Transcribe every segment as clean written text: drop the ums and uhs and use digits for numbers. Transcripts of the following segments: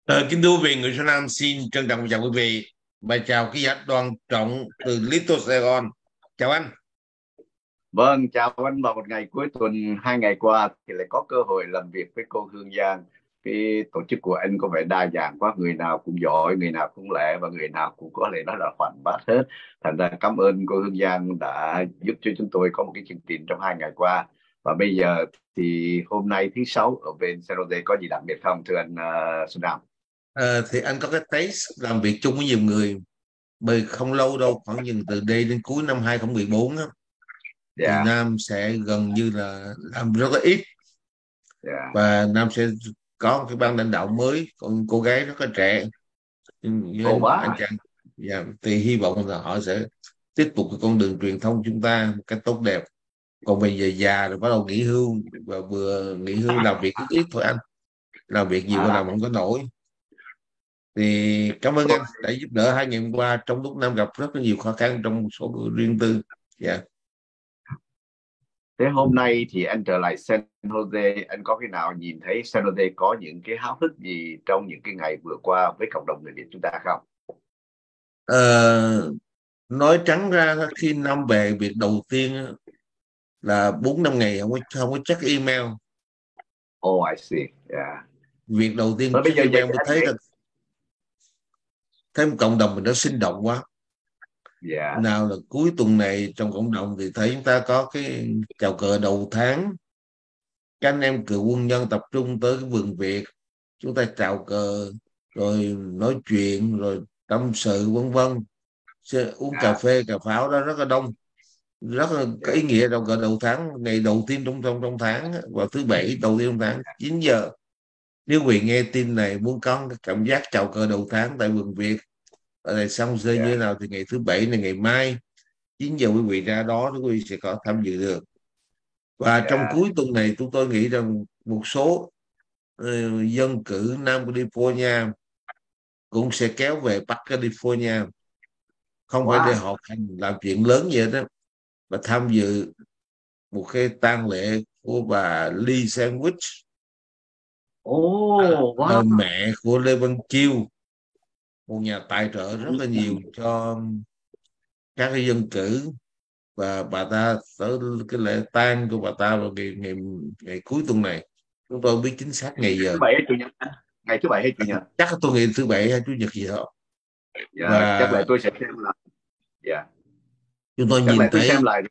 Kính thưa quý vị, người Việt Nam xin trân trọng chào quý vị và chào ký giả Đoàn Trọng từ Little Sài Gòn. Chào anh. Vâng, chào anh. Vào một ngày cuối tuần, 2 ngày qua thì lại có cơ hội làm việc với cô Hương Giang. Cái tổ chức của anh có vẻ đa dạng quá, người nào cũng giỏi, người nào cũng lẻ và người nào cũng có thể nói là hoạt bát hết. Thành ra cảm ơn cô Hương Giang đã giúp cho chúng tôi có một cái chương trình trong 2 ngày qua. Và bây giờ thì hôm nay thứ sáu ở bên San Jose có gì đặc biệt không thưa anh Xuân Nam? Thì anh có cái taste làm việc chung với nhiều người, bởi không lâu đâu, khoảng chừng từ đây đến cuối năm 2014 á, thì Dạ, Nam sẽ gần như là làm rất là ít, dạ. và Nam sẽ có một cái ban lãnh đạo mới, còn cô gái rất là trẻ như Ồ anh quá. chàng. Dạ, thì hy vọng là họ sẽ tiếp tục cái con đường truyền thông chúng ta một cách tốt đẹp. Còn bây giờ già rồi bắt đầu nghỉ hưu, và vừa nghỉ hưu làm việc ít ít thôi anh, làm việc nhiều quá À, làm không có nổi. Thì cảm ơn anh đã giúp đỡ 2 ngày hôm qua trong lúc Nam gặp rất là nhiều khó khăn trong một số riêng tư. Dạ. thế hôm nay thì anh trở lại San Jose, anh có khi nào nhìn thấy San Jose có những cái háo hức gì trong những cái ngày vừa qua với cộng đồng người Việt chúng ta không? Ờ, nói trắng ra khi Nam về, việc đầu tiên á, là 4 5 ngày không có check email. Oh, I see. Yeah. Việc đầu tiên Và bây check giờ vậy email thì mới anh thấy nghĩ, là thấy một cộng đồng mình nó sinh động quá. dạ, Nào là cuối tuần này trong cộng đồng thì thấy chúng ta có cái chào cờ đầu tháng, các anh em cựu quân nhân tập trung tới cái vườn Việt, chúng ta chào cờ rồi nói chuyện rồi tâm sự vân vân. Uống cà dạ, phê cà pháo đó rất là đông, rất là có ý dạ, nghĩa. Trong cờ đầu tháng, ngày đầu tiên trong tháng á, vào thứ bảy đầu tiên trong tháng 9 giờ, nếu quý vị nghe tin này muốn có cái cảm giác chào cờ đầu tháng tại vườn Việt ở đây xong rơi như thế dạ, nào, thì ngày thứ bảy này, ngày mai 9 giờ quý vị ra đó thì quý vị sẽ có tham dự được. Và trong dạ. cuối tuần này chúng tôi nghĩ rằng một số dân cử Nam California cũng sẽ kéo về Bắc California, không phải để Wow. họp hành làm chuyện lớn gì hết đó, và tham dự một cái tang lễ của bà Lee Sandwich, Oh, wow. mẹ của Lê Văn Chiêu, một nhà tài trợ rất là nhiều cho các cái dân cử. Và bà ta tới cái lễ tang của bà ta vào ngày cuối tuần này, chúng tôi không biết chính xác ngày Thứ giờ. bảy hay chủ nhật? Ngày thứ bảy hay chủ nhật? Chắc tôi nghĩ thứ bảy hay chủ nhật gì đó. Dạ, chắc Và là tôi sẽ xem lại. Dạ, chúng tôi chắc là nhìn tôi thấy, xem lại.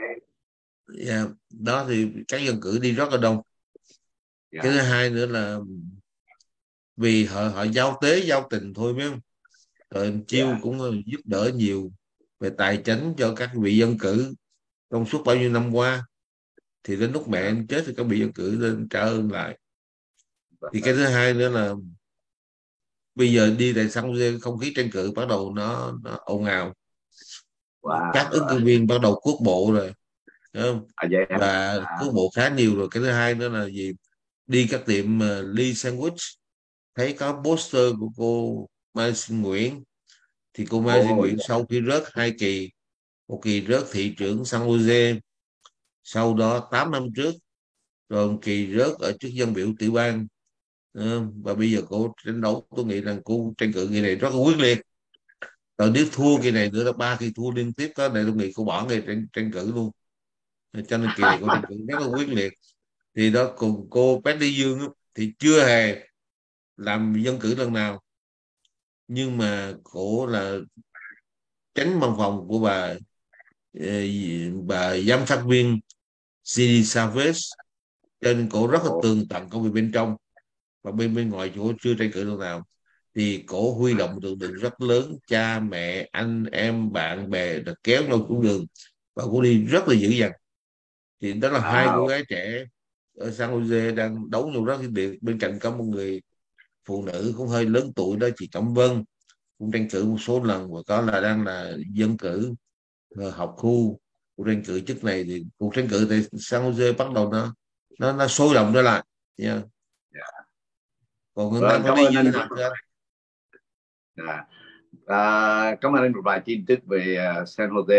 đó thì các dân cử đi rất là đông. Cái thứ Dạ, hai nữa là vì họ giao tế giao tình thôi, biết không? Rồi anh Chiêu dạ, cũng giúp đỡ nhiều về tài chính cho các vị dân cử trong suốt bao nhiêu năm qua. Thì đến lúc mẹ dạ. anh chết thì các vị dân cử lên trả ơn lại. Thì cái Vâng. thứ hai nữa là bây giờ đi tại sân không khí tranh cử bắt đầu nó ồn ào, các ứng cử Wow. viên bắt đầu cuốc bộ rồi, thấy không? À, vậy hả? Và À, cuốc bộ khá nhiều rồi. Cái thứ hai nữa là gì, đi các tiệm Lee Sandwich thấy có poster của cô Mai Sinh Nguyễn. Thì cô Mai Sinh oh, Nguyễn sau khi rớt 2 kỳ, một kỳ rớt thị trưởng San Jose, sau đó 8 năm trước, rồi một kỳ rớt ở chức dân biểu tiểu bang. Và bây giờ cô tranh đấu, tôi nghĩ rằng cô tranh cử kỳ này rất là quyết liệt. Rồi nếu thua kỳ này nữa là 3 kỳ thua liên tiếp đó này, tôi nghĩ cô bỏ nghề tranh cử luôn. Cho nên kỳ này cô tranh cử rất là quyết liệt. Thì đó, cùng cô Patty Dương á, thì chưa hề làm dân cử lần nào, nhưng mà cổ là tránh văn phòng của ờ, bà giám sát viên CD Chavez, cho nên cổ rất là oh. tường tận công việc bên trong, và bên bên ngoài chỗ chưa tranh cử lần nào. Thì cổ huy động một lực lượng rất lớn, cha mẹ anh em bạn bè được kéo nhau xuống đường, và cổ đi rất là dữ dằn. Thì đó là hai cô Wow. gái trẻ ở San Jose đang đấu nhau rất là liệt. Bên cạnh có một người phụ nữ cũng hơi lớn tuổi đó, chị Cẩm Vân, cũng tranh cử một số lần, và có là đang là dân cử học khu. Cuộc tranh cử chức này thì cuộc tranh cử tại San Jose bắt đầu nó sôi động trở lại. Yeah. Dạ. Còn người Nam Vâng, phải cảm đi ơn như thế anh rất nào thưa anh? là. Cảm ơn anh một vài tin tức về San Jose.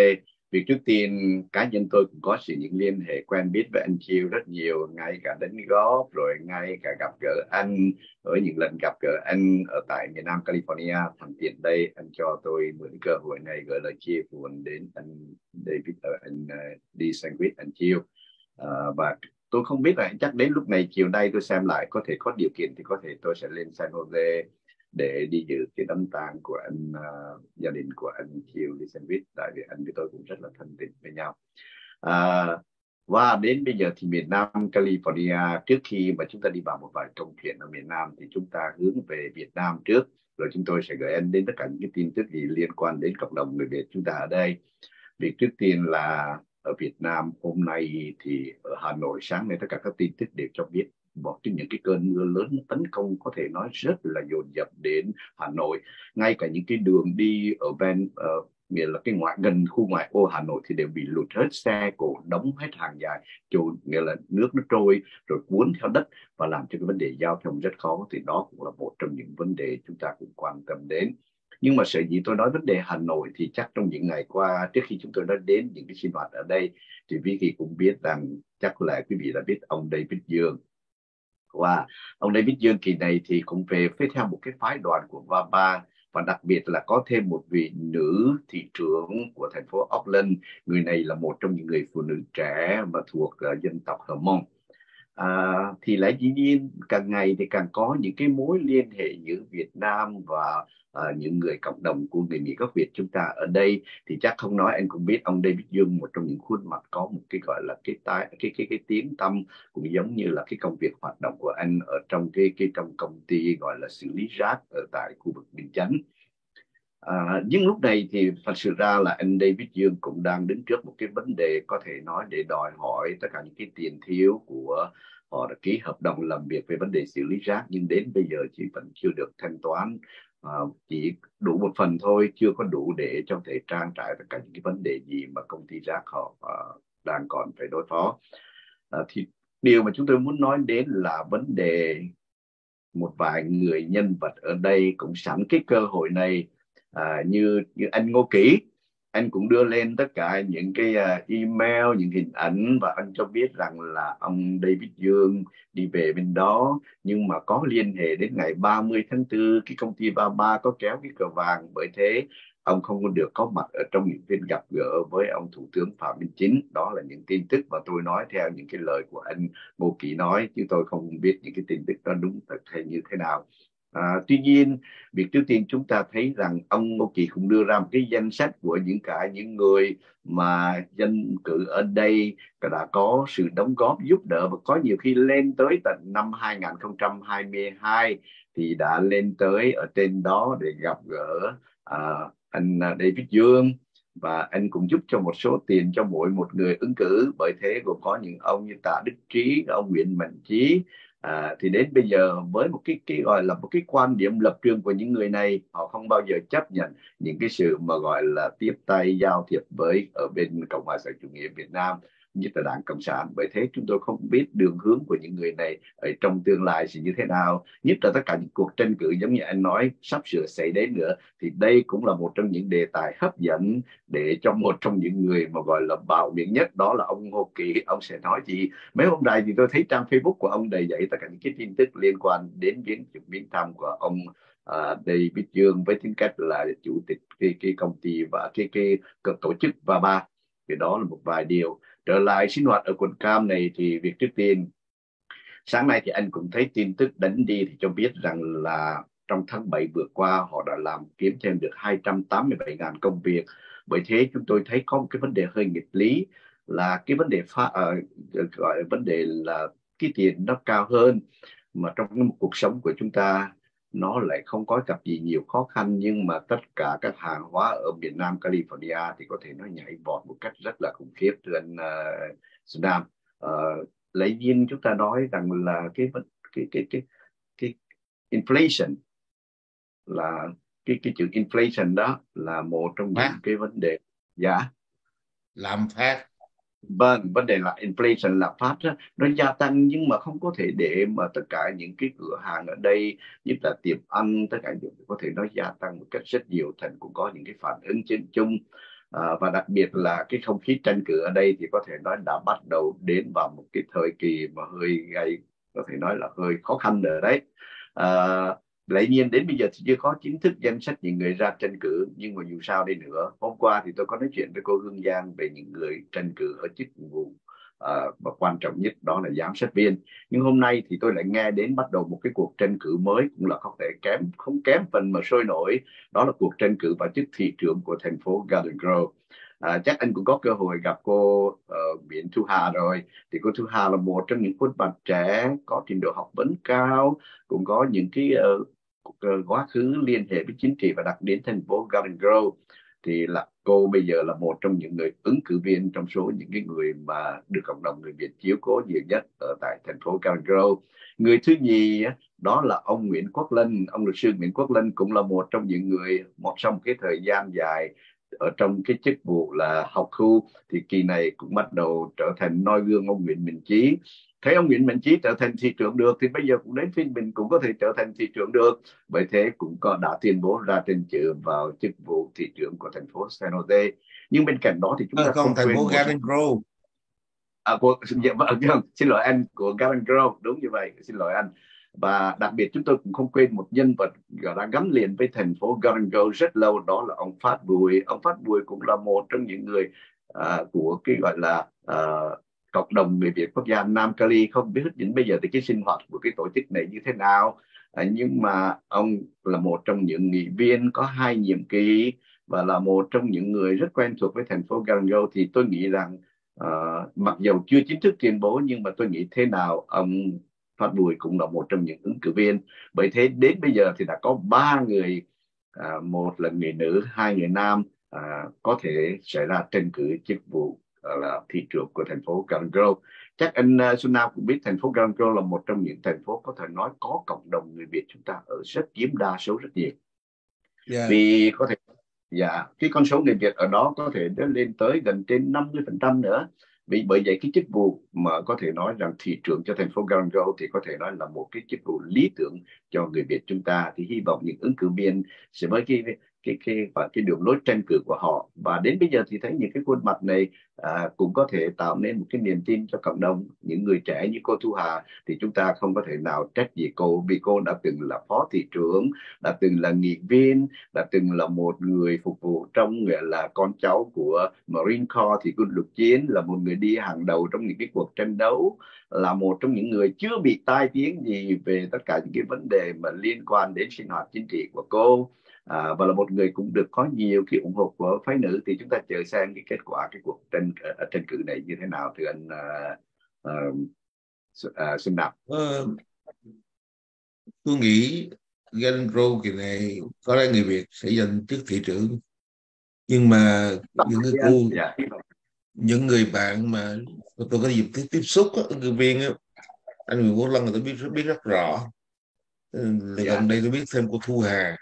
Việc trước tiên cá nhân tôi cũng có sự những liên hệ quen biết với anh Chiêu rất nhiều, ngay cả đánh golf, rồi ngay cả gặp gỡ anh ở những lần gặp gỡ anh ở tại miền Nam California. Thằng tiện đây anh cho tôi mượn cơ hội này gửi lời chia buồn đến anh David, anh đi sandwich anh Chiêu. Và tôi không biết là chắc đến lúc này chiều nay tôi xem lại, có thể có điều kiện thì có thể tôi sẽ lên San Jose để đi dự cái đám tang của anh, gia đình của anh Chiêu đi sandwich, tại vì anh với tôi cũng rất là thân tình với nhau. Và đến bây giờ thì miền Nam California, trước khi mà chúng ta đi vào một vài công chuyện ở miền Nam thì chúng ta hướng về Việt Nam trước, rồi chúng tôi sẽ gửi anh đến tất cả những cái tin tức gì liên quan đến cộng đồng người Việt chúng ta ở đây. Việc trước tiên là ở Việt Nam hôm nay thì ở Hà Nội sáng nay tất cả các tin tức đều cho biết một trong những cái cơn mưa lớn tấn công có thể nói rất là dồn dập đến Hà Nội. Ngay cả những cái đường đi ở ven nghĩa là cái gần khu ngoại ô Hà Nội thì đều bị lụt hết, xe cộ đóng hết hàng dài, nghĩa là nước nó trôi rồi cuốn theo đất và làm cho cái vấn đề giao thông rất khó. Thì đó cũng là một trong những vấn đề chúng ta cũng quan tâm đến. Nhưng mà sở dĩ tôi nói vấn đề Hà Nội thì chắc trong những ngày qua, trước khi chúng tôi nói đến những cái sinh hoạt ở đây, thì Vicky cũng biết rằng chắc là quý vị đã biết ông David Dương. Và ông David Dương kỳ này thì cũng về với theo một cái phái đoàn của VABA, và đặc biệt là có thêm một vị nữ thị trưởng của thành phố Auckland. Người này là một trong những người phụ nữ trẻ và thuộc dân tộc Hờ Mông. Thì lẽ dĩ nhiên càng ngày thì càng có những cái mối liên hệ giữa Việt Nam và những người cộng đồng của người Mỹ gốc Việt chúng ta ở đây. Thì chắc không nói anh cũng biết ông David Dương, một trong những khuôn mặt có một cái gọi là cái tiếng tăm, cũng giống như là cái công việc hoạt động của anh ở trong trong công ty gọi là xử lý rác ở tại khu vực Bình Chánh. Nhưng lúc này thì thật sự ra là anh David Dương cũng đang đứng trước một cái vấn đề có thể nói để đòi hỏi tất cả những cái tiền thiếu của họ đã ký hợp đồng làm việc về vấn đề xử lý rác, nhưng đến bây giờ chỉ vẫn chưa được thanh toán, chỉ đủ một phần thôi, chưa có đủ để cho thể trang trải tất cả những cái vấn đề gì mà công ty rác họ đang còn phải đối phó. Thì điều mà chúng tôi muốn nói đến là vấn đề một vài người nhân vật ở đây cũng sẵn cái cơ hội này, như anh Ngô Kỷ, anh cũng đưa lên tất cả những cái email, những hình ảnh, và anh cho biết rằng là ông David Dương đi về bên đó, nhưng mà có liên hệ đến ngày 30 tháng 4 cái công ty VABA có kéo cái cờ vàng, bởi thế ông không có được có mặt ở trong những phiên gặp gỡ với ông Thủ tướng Phạm Minh Chính. Đó là những tin tức mà tôi nói theo những cái lời của anh Ngô Kỷ nói, chứ tôi không biết những cái tin tức đó đúng thật hay như thế nào. Tuy nhiên, việc trước tiên chúng ta thấy rằng ông Ngô Kỷ cũng đưa ra một cái danh sách của những người mà dân cử ở đây đã có sự đóng góp giúp đỡ, và có nhiều khi lên tới tận năm 2022 thì đã lên tới ở trên đó để gặp gỡ anh David Dương, và anh cũng giúp cho một số tiền cho mỗi một người ứng cử. Bởi thế gồm có những ông như Tạ Đức Trí, ông Nguyễn Mạnh Trí. Thì đến bây giờ với một cái gọi là một cái quan điểm lập trường của những người này, họ không bao giờ chấp nhận những cái sự mà gọi là tiếp tay giao thiệp với ở bên Cộng hòa xã hội chủ nghĩa Việt Nam, nhất là Đảng Cộng sản. Bởi thế chúng tôi không biết đường hướng của những người này ở trong tương lai sẽ như thế nào, nhất là tất cả những cuộc tranh cử giống như anh nói sắp sửa xảy đến nữa. Thì đây cũng là một trong những đề tài hấp dẫn để cho một trong những người mà gọi là bạo miệng nhất, đó là ông Ngô Kỷ, ông sẽ nói gì. Mấy hôm nay thì tôi thấy trang Facebook của ông đầy dậy tất cả những cái tin tức liên quan đến viếng thăm của ông David Dương với tính cách là chủ tịch cái công ty và cái tổ chức VABA. Thì đó là một vài điều. Trở lại sinh hoạt ở quận Cam này thì việc trước tiên, sáng nay thì anh cũng thấy tin tức đánh đi thì cho biết rằng là trong tháng 7 vừa qua họ đã kiếm thêm được 287.000 công việc. Bởi thế chúng tôi thấy có một cái vấn đề hơi nghịch lý, là cái vấn đề gọi vấn đề là cái tiền nó cao hơn, mà trong một cuộc sống của chúng ta nó lại không có gặp gì nhiều khó khăn, nhưng mà tất cả các hàng hóa ở miền Nam California thì có thể nó nhảy vọt một cách rất là khủng khiếp. Thưa anh Nam, lấy nhiên chúng ta nói rằng là cái inflation, là cái chữ inflation đó là một trong những cái vấn đề. Dạ, lạm phát. Vâng, vấn đề là inflation, lạm phát đó, nó gia tăng, nhưng mà không có thể để mà tất cả những cái cửa hàng ở đây, nhất là tiệm ăn, tất cả những có thể nó gia tăng một cách rất nhiều, thành cũng có những cái phản ứng trên chung. và đặc biệt là cái không khí tranh cử ở đây thì có thể nói đã bắt đầu đến vào một cái thời kỳ mà hơi gây, có thể nói là hơi khó khăn rồi đấy. à, Lẽ nhiên đến bây giờ thì chưa có chính thức danh sách những người ra tranh cử, nhưng mà dù sao đi nữa, hôm qua thì tôi có nói chuyện với cô Hương Giang về những người tranh cử ở chức vụ và quan trọng nhất đó là giám sát viên. Nhưng hôm nay thì tôi lại nghe đến bắt đầu một cái cuộc tranh cử mới, cũng là không kém phần mà sôi nổi, đó là cuộc tranh cử vào chức thị trưởng của thành phố Garden Grove. Chắc anh cũng có cơ hội gặp cô Nguyễn Thu Hà rồi. Thì cô Thu Hà là một trong những khuôn mặt trẻ có trình độ học vấn cao, cũng có những cái quá khứ liên hệ với chính trị và đặt đến thành phố Garden Grove. Thì là cô bây giờ là một trong những người ứng cử viên trong số những cái người mà được cộng đồng người Việt chiếu cố nhiều nhất ở tại thành phố Garden Grove. Người thứ nhì đó là ông Nguyễn Quốc Linh. Ông luật sư Nguyễn Quốc Linh cũng là một trong những người sau một cái thời gian dài ở trong cái chức vụ là học khu, thì kỳ này cũng bắt đầu trở thành noi gương ông Nguyễn Minh Chí. Thấy ông Nguyễn Minh Chí trở thành thị trưởng được thì bây giờ cũng đến phiên mình cũng có thể trở thành thị trưởng được. Bởi thế cũng đã tuyên bố ra tranh cử vào chức vụ thị trưởng của thành phố San Jose. Nhưng bên cạnh đó thì chúng ta Còn không thành phố quên một Garden Grove. xin lỗi anh, của Garden Grove, đúng như vậy, xin lỗi anh. Và đặc biệt chúng tôi cũng không quên một nhân vật đã gắn liền với thành phố Garden Grove rất lâu, đó là ông Phát Bùi. Ông Phát Bùi cũng là một trong những người của cái gọi là cộng đồng người Việt quốc gia Nam Cali. Không biết đến bây giờ thì cái sinh hoạt của cái tổ chức này như thế nào, nhưng mà ông là một trong những nghị viên có 2 nhiệm kỳ và là một trong những người rất quen thuộc với thành phố Garden Grove. Thì tôi nghĩ rằng mặc dù chưa chính thức tuyên bố, nhưng mà tôi nghĩ thế nào ông Phát Bùi cũng là một trong những ứng cử viên. Bởi thế đến bây giờ thì đã có 3 người, một là người nữ, 2 người nam, có thể sẽ ra tranh cử chức vụ là thị trưởng của thành phố Garden Grove. Chắc anh Xuân Nam cũng biết thành phố Garden Grove là một trong những thành phố có thể nói có cộng đồng người Việt chúng ta ở rất chiếm đa số rất nhiều. Yeah. Vì có thể cái con số người Việt ở đó có thể lên tới gần trên 50% nữa. Bởi vậy cái chức vụ mà có thể nói rằng thị trưởng cho thành phố Garden Grove thì có thể nói là một cái chức vụ lý tưởng cho người Việt chúng ta. Thì hy vọng những ứng cử viên sẽ với cái đường lối tranh cử của họ, và đến bây giờ thì thấy những cái khuôn mặt này cũng có thể tạo nên một cái niềm tin cho cộng đồng. Những người trẻ như cô Thu Hà thì chúng ta không có thể nào trách gì cô, vì cô đã từng là phó thị trưởng, đã từng là nghị viên, đã từng là một người phục vụ trong, nghĩa là con cháu của Marine Corps, thì quân lục chiến, là một người đi hàng đầu trong những cái cuộc tranh đấu, là một trong những người chưa bị tai tiếng gì về tất cả những cái vấn đề mà liên quan đến sinh hoạt chính trị của cô. Và là một người cũng được có nhiều cái ủng hộ của phái nữ. Thì chúng ta chờ xem cái kết quả cái cuộc tranh cử này như thế nào, thưa anh Xuân Đạt. Tôi nghĩ Garden Grove kỳ này có lẽ người Việt sẽ giành chức thị trưởng, nhưng mà những người bạn mà tôi có dịp tiếp xúc ứng cử viên á, anh Nguyễn Quốc Lân là tôi biết rất rõ. Gần đây tôi biết thêm cô Thu Hà,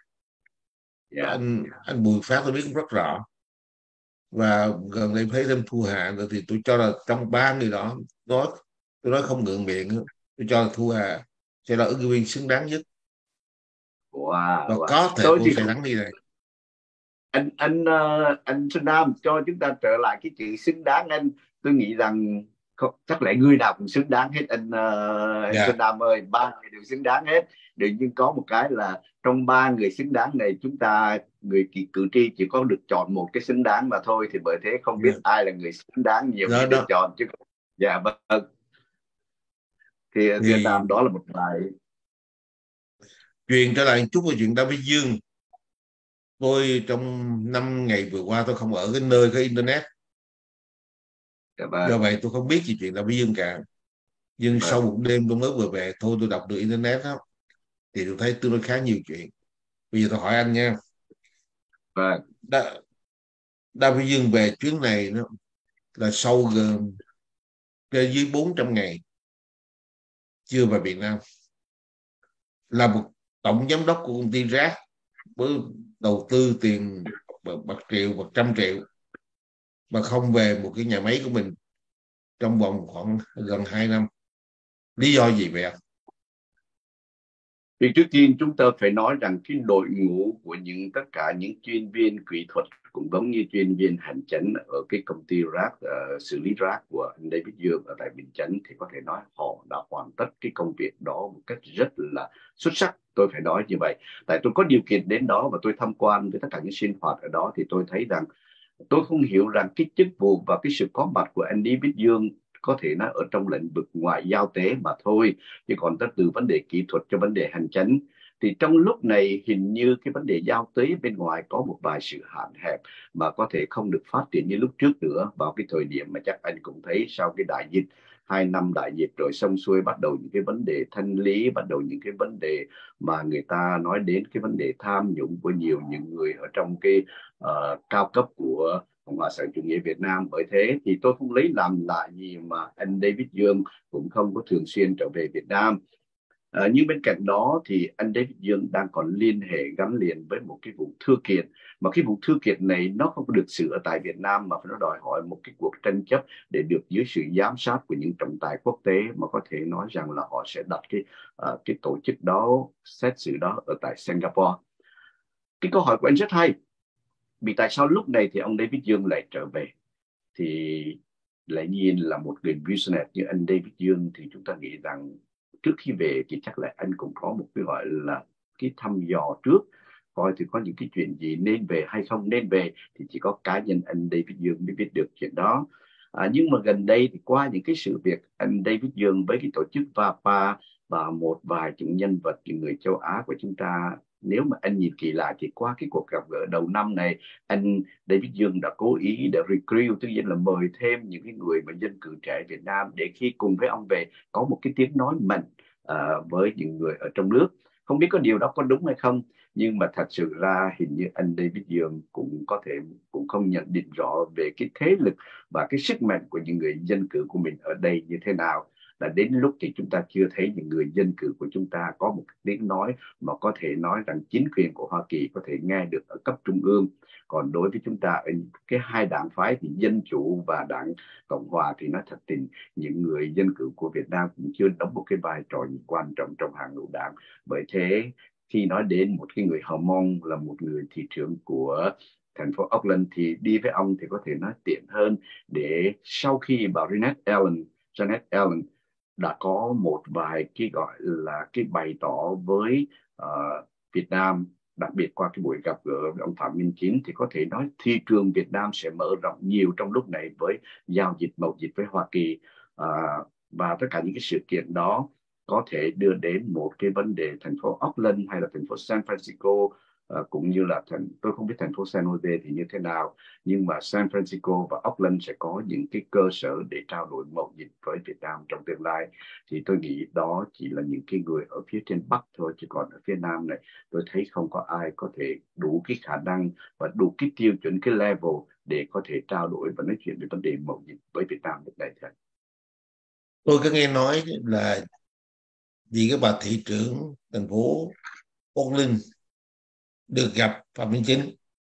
anh Bùi Phát tôi biết cũng rất rõ, và gần đây thấy thêm Thu Hà nữa. Thì tôi cho là trong 3 người đó, tôi nói không ngượng miệng, tôi cho là Thu Hà sẽ là ứng cử viên xứng đáng nhất, và có thể tôi cô thì sẽ thắng đi này. Anh Xuân Nam, cho chúng ta trở lại cái chữ xứng đáng. Tôi nghĩ rằng không, chắc lẽ người nào cũng xứng đáng hết anh Xuân Nam ơi. 3 người đều xứng đáng hết. Nhưng có một cái là trong 3 người xứng đáng này, chúng ta người cử tri chỉ có được chọn một cái xứng đáng mà thôi. Thì bởi thế không biết ai là người xứng đáng nhiều nhất được chọn chứ. Vâng. Thì Nam, đó là một bài. Truyền trở lại chút về chuyện David Dương. Tôi trong 5 ngày vừa qua tôi không ở cái nơi có internet, do vậy tôi không biết gì chuyện David Dương cả. Nhưng sau một đêm tôi mới vừa về thôi, tôi đọc được internet đó, thì tôi thấy tương đối khá nhiều chuyện. Bây giờ tôi hỏi anh nha. David Dương về chuyến này nó là sau gần dưới 400 ngày chưa về Việt Nam, là một tổng giám đốc của công ty rác với đầu tư tiền bạc triệu, 100 triệu, mà không về một cái nhà máy của mình trong vòng khoảng gần 2 năm. Lý do gì vậy ạ? Thì trước tiên chúng ta phải nói rằng cái đội ngũ của tất cả những chuyên viên kỹ thuật cũng giống như chuyên viên hành chánh ở cái công ty rác xử lý rác của anh David Dương ở tại Bình Chánh, thì có thể nói họ đã hoàn tất cái công việc đó một cách rất là xuất sắc. Tôi phải nói như vậy, tại tôi có điều kiện đến đó và tôi tham quan với tất cả những sinh hoạt ở đó, thì tôi thấy rằng tôi không hiểu rằng cái chức vụ và cái sự có mặt của anh David Dương có thể nó ở trong lĩnh vực ngoại giao tế mà thôi, chứ còn từ vấn đề kỹ thuật cho vấn đề hành chánh thì trong lúc này hình như cái vấn đề giao tế bên ngoài có một vài sự hạn hẹp mà có thể không được phát triển như lúc trước nữa, vào cái thời điểm mà chắc anh cũng thấy sau cái đại dịch, 2 năm đại dịch rồi xong xuôi, bắt đầu những cái vấn đề thanh lý, bắt đầu những cái vấn đề mà người ta nói đến cái vấn đề tham nhũng của nhiều những người ở trong cái cao cấp của Cộng hòa xã hội chủ nghĩa Việt Nam. Bởi thế thì tôi không lấy làm lạ gì mà anh David Dương cũng không có thường xuyên trở về Việt Nam. Nhưng bên cạnh đó thì anh David Dương đang còn liên hệ gắn liền với một cái vụ thư kiện, mà cái vụ thư kiện này nó không được xử ở tại Việt Nam mà nó đòi hỏi một cái cuộc tranh chấp để được dưới sự giám sát của những trọng tài quốc tế, mà có thể nói rằng là họ sẽ đặt cái tổ chức đó, xét xử đó ở tại Singapore. Cái câu hỏi của anh rất hay, vì tại sao lúc này thì ông David Dương lại trở về? Thì lại nhiên là một người business như anh David Dương thì chúng ta nghĩ rằng trước khi về thì chắc là anh cũng có một cái gọi là cái thăm dò trước, coi thì có những cái chuyện gì nên về hay không nên về, thì chỉ có cá nhân anh David Dương mới biết được chuyện đó. Nhưng mà gần đây thì qua những cái sự việc anh David Dương với cái tổ chức VAPA và một vài những nhân vật, những người châu Á của chúng ta, nếu mà anh nhìn kỳ lại thì qua cái cuộc gặp gỡ đầu năm này, anh David Dương đã cố ý để recruit, tức là mời thêm những cái người mà dân cử trẻ Việt Nam để khi cùng với ông về có một cái tiếng nói mạnh với những người ở trong nước. Không biết có điều đó có đúng hay không, nhưng mà thật sự ra hình như anh David Dương cũng có thể cũng không nhận định rõ về cái thế lực và cái sức mạnh của những người dân cử của mình ở đây như thế nào. Là đến lúc thì chúng ta chưa thấy những người dân cử của chúng ta có một tiếng nói mà có thể nói rằng chính quyền của Hoa Kỳ có thể nghe được ở cấp trung ương. Còn đối với chúng ta ở cái hai đảng phái thì Dân Chủ và Đảng Cộng Hòa thì nói thật tình những người dân cử của Việt Nam cũng chưa đóng một cái vai trò quan trọng trong hàng ngũ đảng. Bởi thế khi nói đến một cái người Hờ Mông là một người thị trưởng của thành phố Auckland thì đi với ông thì có thể nói tiện hơn, để sau khi bà Janet Allen đã có một vài cái gọi là cái bày tỏ với Việt Nam, đặc biệt qua cái buổi gặp gỡ với ông Phạm Minh Chính, thì có thể nói thị trường Việt Nam sẽ mở rộng nhiều trong lúc này với giao dịch mậu dịch với Hoa Kỳ. Và tất cả những cái sự kiện đó có thể đưa đến một cái vấn đề thành phố Auckland hay là thành phố San Francisco, cũng như là tôi không biết thành phố San Jose thì như thế nào, nhưng mà San Francisco và Auckland sẽ có những cái cơ sở để trao đổi mậu dịch với Việt Nam trong tương lai. Thì tôi nghĩ đó chỉ là những cái người ở phía trên Bắc thôi, chứ còn ở phía Nam này tôi thấy không có ai có thể đủ cái khả năng và đủ cái tiêu chuẩn, cái level để có thể trao đổi và nói chuyện về vấn đề mậu dịch với Việt Nam lúc này. Tôi có nghe nói là vì cái bà thị trưởng thành phố Auckland được gặp Phạm Minh Chính,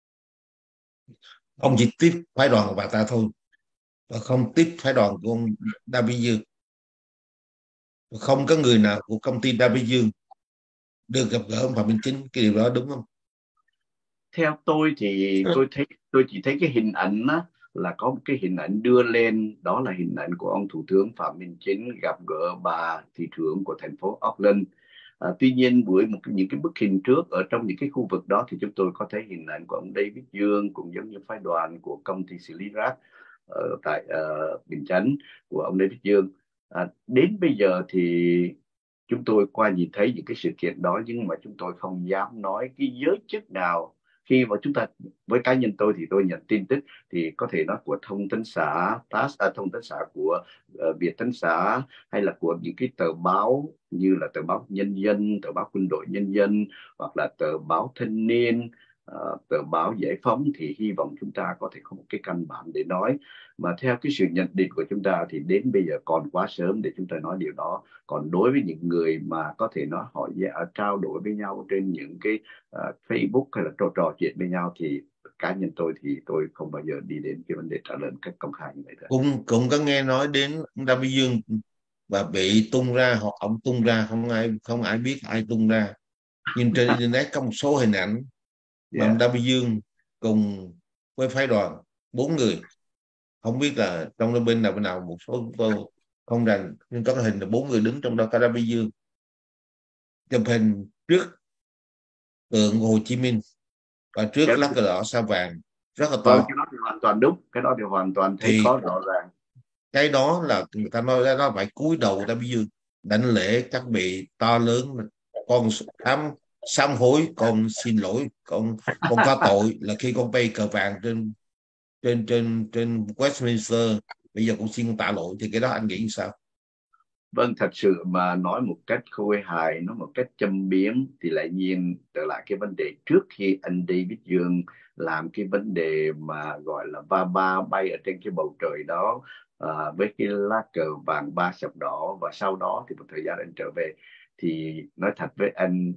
ông chỉ tiếp phái đoàn của bà ta thôi và không tiếp phái đoàn của ông David Dương. Không có người nào của công ty David Dương được gặp gỡ ông Phạm Minh Chính. Cái điều đó đúng không? Theo tôi thì tôi chỉ thấy cái hình ảnh á, là có một cái hình ảnh đưa lên, đó là hình ảnh của ông Thủ tướng Phạm Minh Chính gặp gỡ bà thị trưởng của thành phố Auckland. Tuy nhiên với những cái bức hình trước ở trong những cái khu vực đó thì chúng tôi có thấy hình ảnh của ông David Dương cũng giống như phái đoàn của công ty xử lý rác ở tại Bình Chánh của ông David Dương. Đến bây giờ thì chúng tôi qua nhìn thấy những cái sự kiện đó, nhưng mà chúng tôi không dám nói cái giới chức nào. Khi mà chúng ta, với cá nhân tôi thì tôi nhận tin tức thì có thể nói của thông tấn xã thông tấn xã của Việt Tấn xã, hay là của những cái tờ báo như là tờ báo Nhân dân, tờ báo Quân đội Nhân dân, hoặc là tờ báo Thanh niên, tờ báo Giải phóng, thì hy vọng chúng ta có thể có một cái căn bản để nói. Mà theo cái sự nhận định của chúng ta thì đến bây giờ còn quá sớm để chúng ta nói điều đó. Còn đối với những người mà có thể nói họ trao đổi với nhau trên những cái Facebook hay là trò chuyện với nhau, thì cá nhân tôi thì tôi không bao giờ đi đến cái vấn đề trả lời một cách công khai như vậy. Cũng có nghe nói đến David Dương và bị tung ra, hoặc ông tung ra, không ai biết ai tung ra. Nhưng trên internet có một số hình ảnh mà ông Yeah. Đàm Vĩnh Dương cùng với phái đoàn 4 người, không biết là trong đôi bên nào bên nào, một số chúng tôi không rành, nhưng có cái hình là 4 người đứng trong đó có Đàm Vĩnh Dương chụp hình trước tượng Hồ Chí Minh và trước Cái, lá cờ đỏ sao vàng rất là vâng, to. cái đó thì hoàn toàn đúng, cái đó thì hoàn toàn thấy Thì có rõ ràng. cái đó là người ta nói ra nó phải cúi đầu Đàm Vĩnh Dương đảnh lễ các vị to lớn, con sám hối, con xin lỗi, con có tội là khi con bay cờ vàng trên trên Westminster, bây giờ cũng xin tạ lỗi. Thì cái đó anh nghĩ sao? Vâng, thật sự mà nói một cách khôi hài, nói một cách châm biếm thì lại nhiên trở lại cái vấn đề trước khi anh David Dương làm cái vấn đề mà gọi là ba ba bay ở trên cái bầu trời đó, với cái lá cờ vàng ba sọc đỏ, và sau đó thì một thời gian anh trở về. Thì nói thật với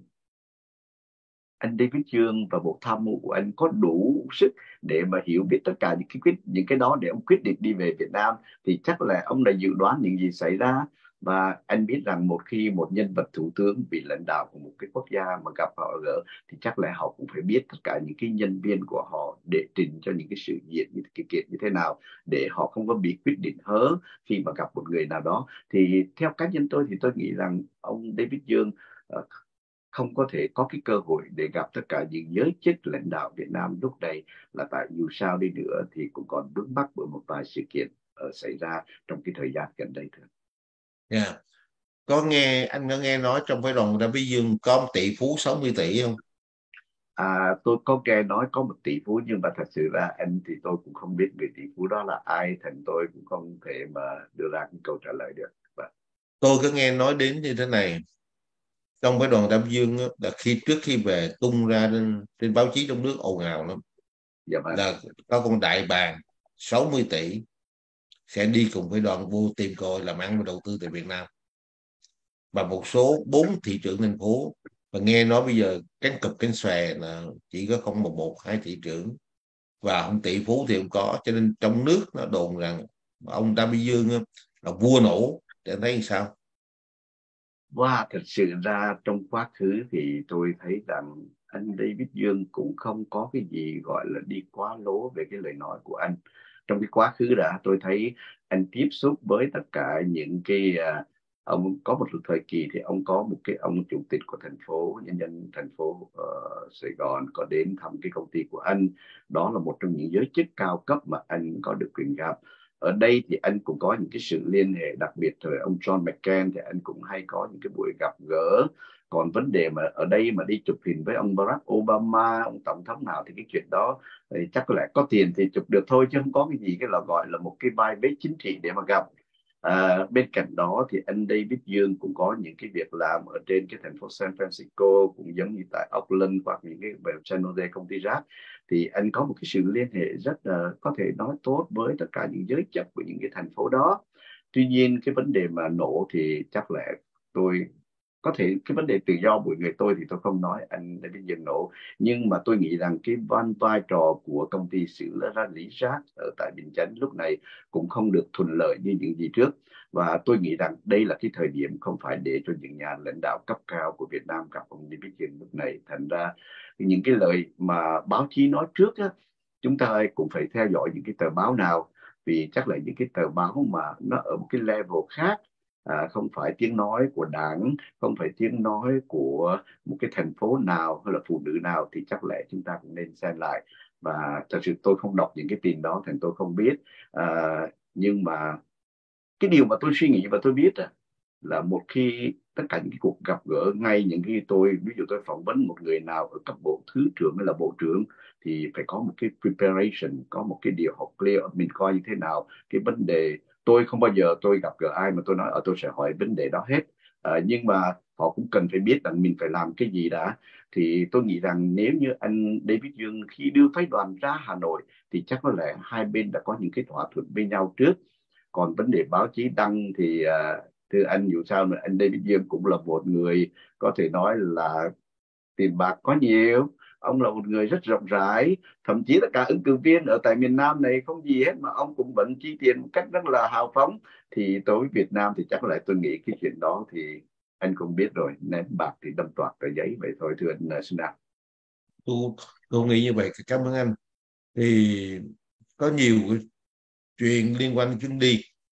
anh David Dương và bộ tham mưu của anh có đủ sức để mà hiểu biết tất cả những cái đó để ông quyết định đi về Việt Nam. Thì chắc là ông đã dự đoán những gì xảy ra, và anh biết rằng một khi một nhân vật thủ tướng bị lãnh đạo của một cái quốc gia mà gặp họ gỡ, thì chắc là họ cũng phải biết tất cả những cái nhân viên của họ để trình cho những cái sự kiện như cái kiện như thế nào, để họ không có bị quyết định hớ khi mà gặp một người nào đó. Thì theo cá nhân tôi thì tôi nghĩ rằng ông David Dương không có thể có cái cơ hội để gặp tất cả những giới chức lãnh đạo Việt Nam lúc này, là tại dù sao đi nữa thì cũng còn vướng mắc bởi một vài sự kiện xảy ra trong cái thời gian gần đây thôi. Yeah. Anh có nghe nói trong phái đoàn Đàm Vĩnh Dương có một tỷ phú 60 tỷ không? Tôi có nghe nói có một tỷ phú, nhưng mà thật sự là anh thì tôi cũng không biết người tỷ phú đó là ai, thành tôi cũng không thể mà đưa ra cái câu trả lời được. Tôi có nghe nói đến như thế này, trong phái đoàn Đàm Vĩnh Dương á, là trước khi về tung ra trên báo chí trong nước ồn ào lắm, Dạ vâng. là có con đại bàng 60 tỷ sẽ đi cùng với đoàn vô tìm cơ hội làm ăn và đầu tư tại Việt Nam, và một số 4 thị trưởng thành phố. Và nghe nói bây giờ cánh cụp cánh xòe là chỉ có không một hai thị trưởng, và ông tỷ phú thì không có, cho nên trong nước nó đồn rằng ông Đàm Vĩnh Dương á, là vua nổ. Để anh thấy sao? Và thật sự ra trong quá khứ thì tôi thấy rằng anh David Dương cũng không có cái gì gọi là đi quá lố về cái lời nói của anh. Trong cái quá khứ đã tôi thấy anh tiếp xúc với tất cả những cái ông có một thời kỳ thì ông có một cái ông chủ tịch của thành phố nhân dân thành phố Sài Gòn có đến thăm cái công ty của anh. Đó là một trong những giới chức cao cấp mà anh có được quyền gặp. Ở đây thì anh cũng có những cái sự liên hệ, đặc biệt rồi ông John McCain thì anh cũng hay có những cái buổi gặp gỡ. Còn vấn đề mà ở đây mà đi chụp hình với ông Barack Obama, ông tổng thống nào, thì cái chuyện đó thì chắc là có tiền thì chụp được thôi, chứ không có cái gì cái là gọi là một cái vai vế chính trị để mà gặp. Bên cạnh đó thì anh David Dương cũng có những cái việc làm ở trên cái thành phố San Francisco, cũng giống như tại Oakland hoặc những cái San Jose công ty rác. Thì anh có một cái sự liên hệ rất là có thể nói tốt với tất cả những giới chức của những cái thành phố đó. Tuy nhiên cái vấn đề mà nổ thì chắc là tôi có thể, cái vấn đề tự do mỗi người tôi thì tôi không nói anh đã biết dừng nổ. Nhưng mà tôi nghĩ rằng cái vai trò của công ty xử lý rác ở tại Bình Chánh lúc này cũng không được thuận lợi như những gì trước. Và tôi nghĩ rằng đây là cái thời điểm không phải để cho những nhà lãnh đạo cấp cao của Việt Nam gặp ông David Dừng lúc này. Thành ra những cái lời mà báo chí nói trước á, chúng ta cũng phải theo dõi những cái tờ báo nào, vì chắc là những cái tờ báo mà nó ở một cái level khác, không phải tiếng nói của đảng, không phải tiếng nói của một cái thành phố nào hay là phụ nữ nào, thì chắc lẽ chúng ta cũng nên xem lại. Và thật sự tôi không đọc những cái tin đó thành tôi không biết. à, nhưng mà cái điều mà tôi suy nghĩ và tôi biết là một khi tất cả những cái cuộc gặp gỡ, ngay những khi tôi ví dụ tôi phỏng vấn một người nào ở cấp bộ thứ trưởng hay là bộ trưởng, thì phải có một cái preparation, có một cái điều học clear, mình coi như thế nào cái vấn đề. Tôi không bao giờ tôi gặp gỡ ai mà tôi nói ở tôi sẽ hỏi vấn đề đó hết. Nhưng mà họ cũng cần phải biết rằng mình phải làm cái gì đã. Thì tôi nghĩ rằng nếu như anh David Dương khi đưa phái đoàn ra Hà Nội thì chắc có lẽ hai bên đã có những cái thỏa thuận với nhau trước. Còn vấn đề báo chí đăng thì thưa anh, dù sao mà anh David Dương cũng là một người có thể nói là tiền bạc có nhiều, ông là một người rất rộng rãi, thậm chí là cả ứng cử viên ở tại miền Nam này không gì hết mà ông cũng vẫn chi tiền một cách rất là hào phóng. Thì đối với Việt Nam thì chắc là tôi nghĩ cái chuyện đó thì anh cũng biết rồi, ném bạc thì đâm toạc tờ giấy vậy thôi, thưa anh Xuân Nam. tôi, tôi nghĩ như vậy. Cảm ơn anh. Thì có nhiều cái chuyện liên quan đến chuyến đi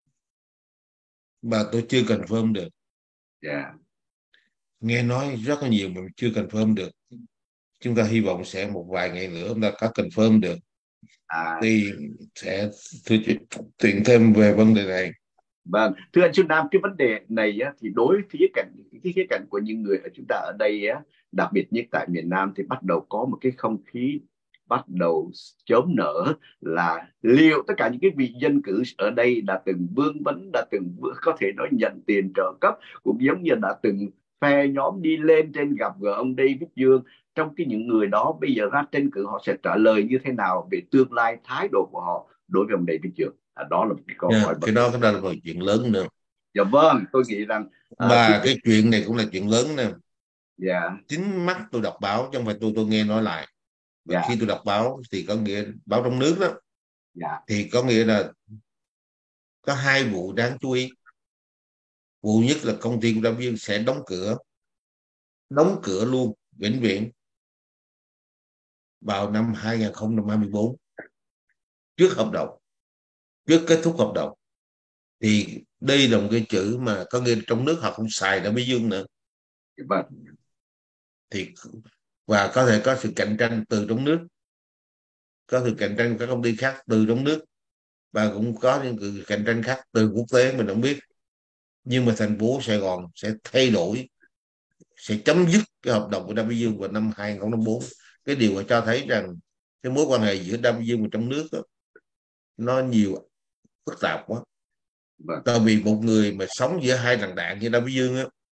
mà tôi chưa confirm được, Dạ. nghe nói rất là nhiều mà chưa confirm được. Chúng ta hy vọng sẽ một vài ngày nữa chúng ta có confirm được À, thì sẽ tôi chuyện thêm về vấn đề này. vâng, thưa anh Xuân Nam, cái vấn đề này á, thì đối với khía cạnh của những người ở chúng ta ở đây á, đặc biệt nhất tại miền Nam thì bắt đầu có một cái không khí bắt đầu chớm nở, là liệu tất cả những cái vị dân cử ở đây đã từng vương vấn, đã từng có thể nói nhận tiền trợ cấp, cũng giống như đã từng phe nhóm đi lên trên gặp gỡ ông David Dương, trong cái những người đó bây giờ ra tranh cử họ sẽ trả lời như thế nào về tương lai thái độ của họ đối với ông David Dương. Đó là một cái câu Nha, hỏi bật. cái đó là một chuyện lớn nữa, Dạ vâng, tôi nghĩ rằng thứ mà nhất. cái chuyện này cũng là chuyện lớn nè. Dạ. Chính mắt tôi đọc báo chứ không phải tôi nghe nói lại. Và Dạ. khi tôi đọc báo thì có nghĩa báo trong nước đó, Dạ. thì có nghĩa là có hai vụ đáng chú ý. Vụ nhất là công ty của Đàm Viên sẽ đóng cửa luôn vĩnh viễn vào năm 2024, trước hợp đồng, trước kết thúc hợp đồng. Thì đây là một cái chữ mà có nghĩa trong nước họ không xài Đàm Dương nữa. Dạ vâng. Thì và có thể có sự cạnh tranh từ trong nước, có sự cạnh tranh của các công ty khác từ trong nước, và cũng có những sự cạnh tranh khác từ quốc tế mình không biết. Nhưng mà thành phố Sài Gòn sẽ thay đổi, sẽ chấm dứt cái hợp đồng của Đàm Vĩnh Dương vào năm 2024. Cái điều mà cho thấy rằng cái mối quan hệ giữa Đàm Vĩnh Dương và trong nước đó, nó nhiều phức tạp quá. Vâng. Tại vì một người mà sống giữa hai làn đạn như Đàm Vĩnh Dương á,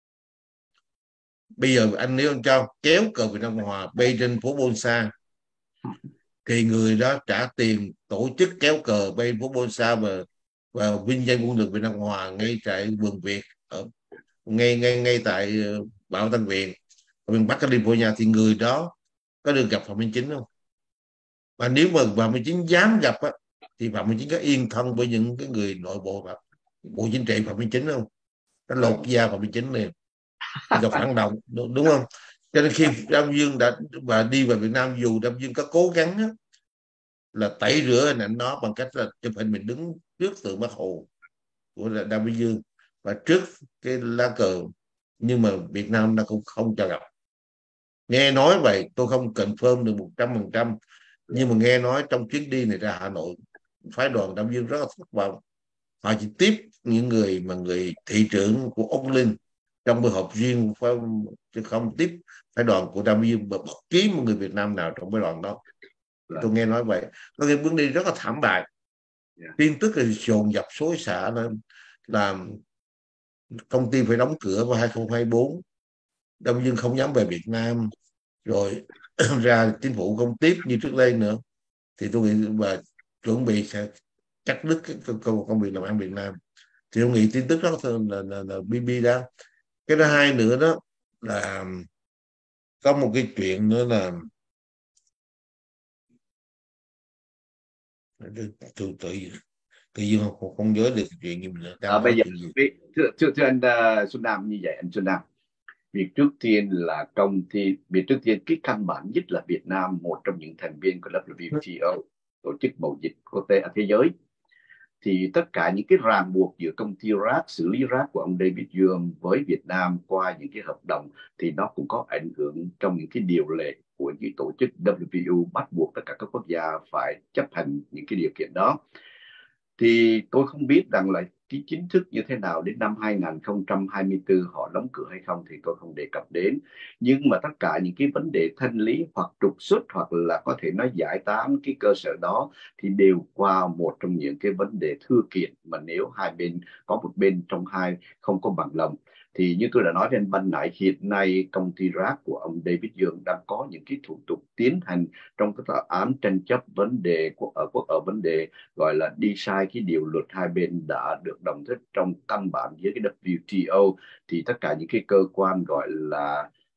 bây giờ anh nếu anh cho kéo cờ Việt Nam Cộng Hòa bay trên phố Bolsa thì người đó trả tiền tổ chức kéo cờ bay phố Bolsa và vinh danh quân lực Việt Nam Cộng Hòa ngay tại vườn Việt, ở ngay ngay ngay tại Bảo Thanh Viện ở miền Bắc California, thì người đó có được gặp Phạm Minh Chính không? Và nếu mà Phạm Minh Chính dám gặp á, thì Phạm Minh Chính có yên thân với những cái người nội bộ bộ chính trị Phạm Minh Chính không? Nó lột Vâng. da Phạm Minh Chính này, thì là phản động, đúng không? Cho nên khi Đam Dương đã và đi vào Việt Nam, dù Đam Dương có cố gắng á, là tẩy rửa hình ảnh đó bằng cách là chụp hình mình đứng trước tượng Bác Hồ của Đam Dương và trước cái lá cờ, nhưng mà Việt Nam nó cũng không cho gặp. Nghe nói vậy, tôi không confirm được 100%, nhưng mà nghe nói trong chuyến đi này ra Hà Nội, phái đoàn Đam Dương rất là thất vọng. Họ chỉ tiếp những người mà người thị trưởng của Úc Linh trong buổi họp riêng, chứ không tiếp phái đoàn của Đam Dương và bất kỳ một người Việt Nam nào trong phái đoàn đó. Tôi Vâng. nghe nói vậy. Có cái bước đi rất là thảm bại. Dạ. Tin tức là dồn dập xối xả lên, làm công ty phải đóng cửa vào 2024. Đông Dương không dám về Việt Nam, rồi ra chính phủ không tiếp như trước đây nữa. Thì tôi nghĩ và chuẩn bị sẽ cắt đứt cái công việc làm ăn Việt Nam. Thì tôi nghĩ tin tức đó là BB đó. Cái thứ hai nữa đó là có một cái chuyện nữa là tự tự tự nhiên không nhớ được chuyện gì, mình đang Bây nói giờ chuyện gì. thưa anh Xuân Nam, như vậy anh Xuân Nam, việc trước tiên là việc trước tiên cái căn bản nhất là Việt Nam một trong những thành viên của WTO, tổ chức mậu dịch quốc tế ở thế giới, thì tất cả những cái ràng buộc giữa công ty rác, xử lý rác của ông David Dương với Việt Nam qua những cái hợp đồng thì nó cũng có ảnh hưởng trong những cái điều lệ của những tổ chức WTO, bắt buộc tất cả các quốc gia phải chấp hành những cái điều kiện đó. Thì tôi không biết rằng là cái chính thức như thế nào đến năm 2024 họ đóng cửa hay không thì tôi không đề cập đến. Nhưng mà tất cả những cái vấn đề thanh lý hoặc trục xuất hoặc là có thể nói giải tán cái cơ sở đó thì đều qua một trong những cái vấn đề thư kiện, mà nếu hai bên có một bên trong hai không có bằng lòng thì như tôi đã nói trên ban nãy, hiện nay công ty rác của ông David Dương đang có những cái thủ tục tiến hành trong cái tòa án tranh chấp vấn đề ở vấn đề gọi là đi sai cái điều luật hai bên đã được đồng nhất trong căn bản với cái WTO. Thì tất cả những cái cơ quan gọi là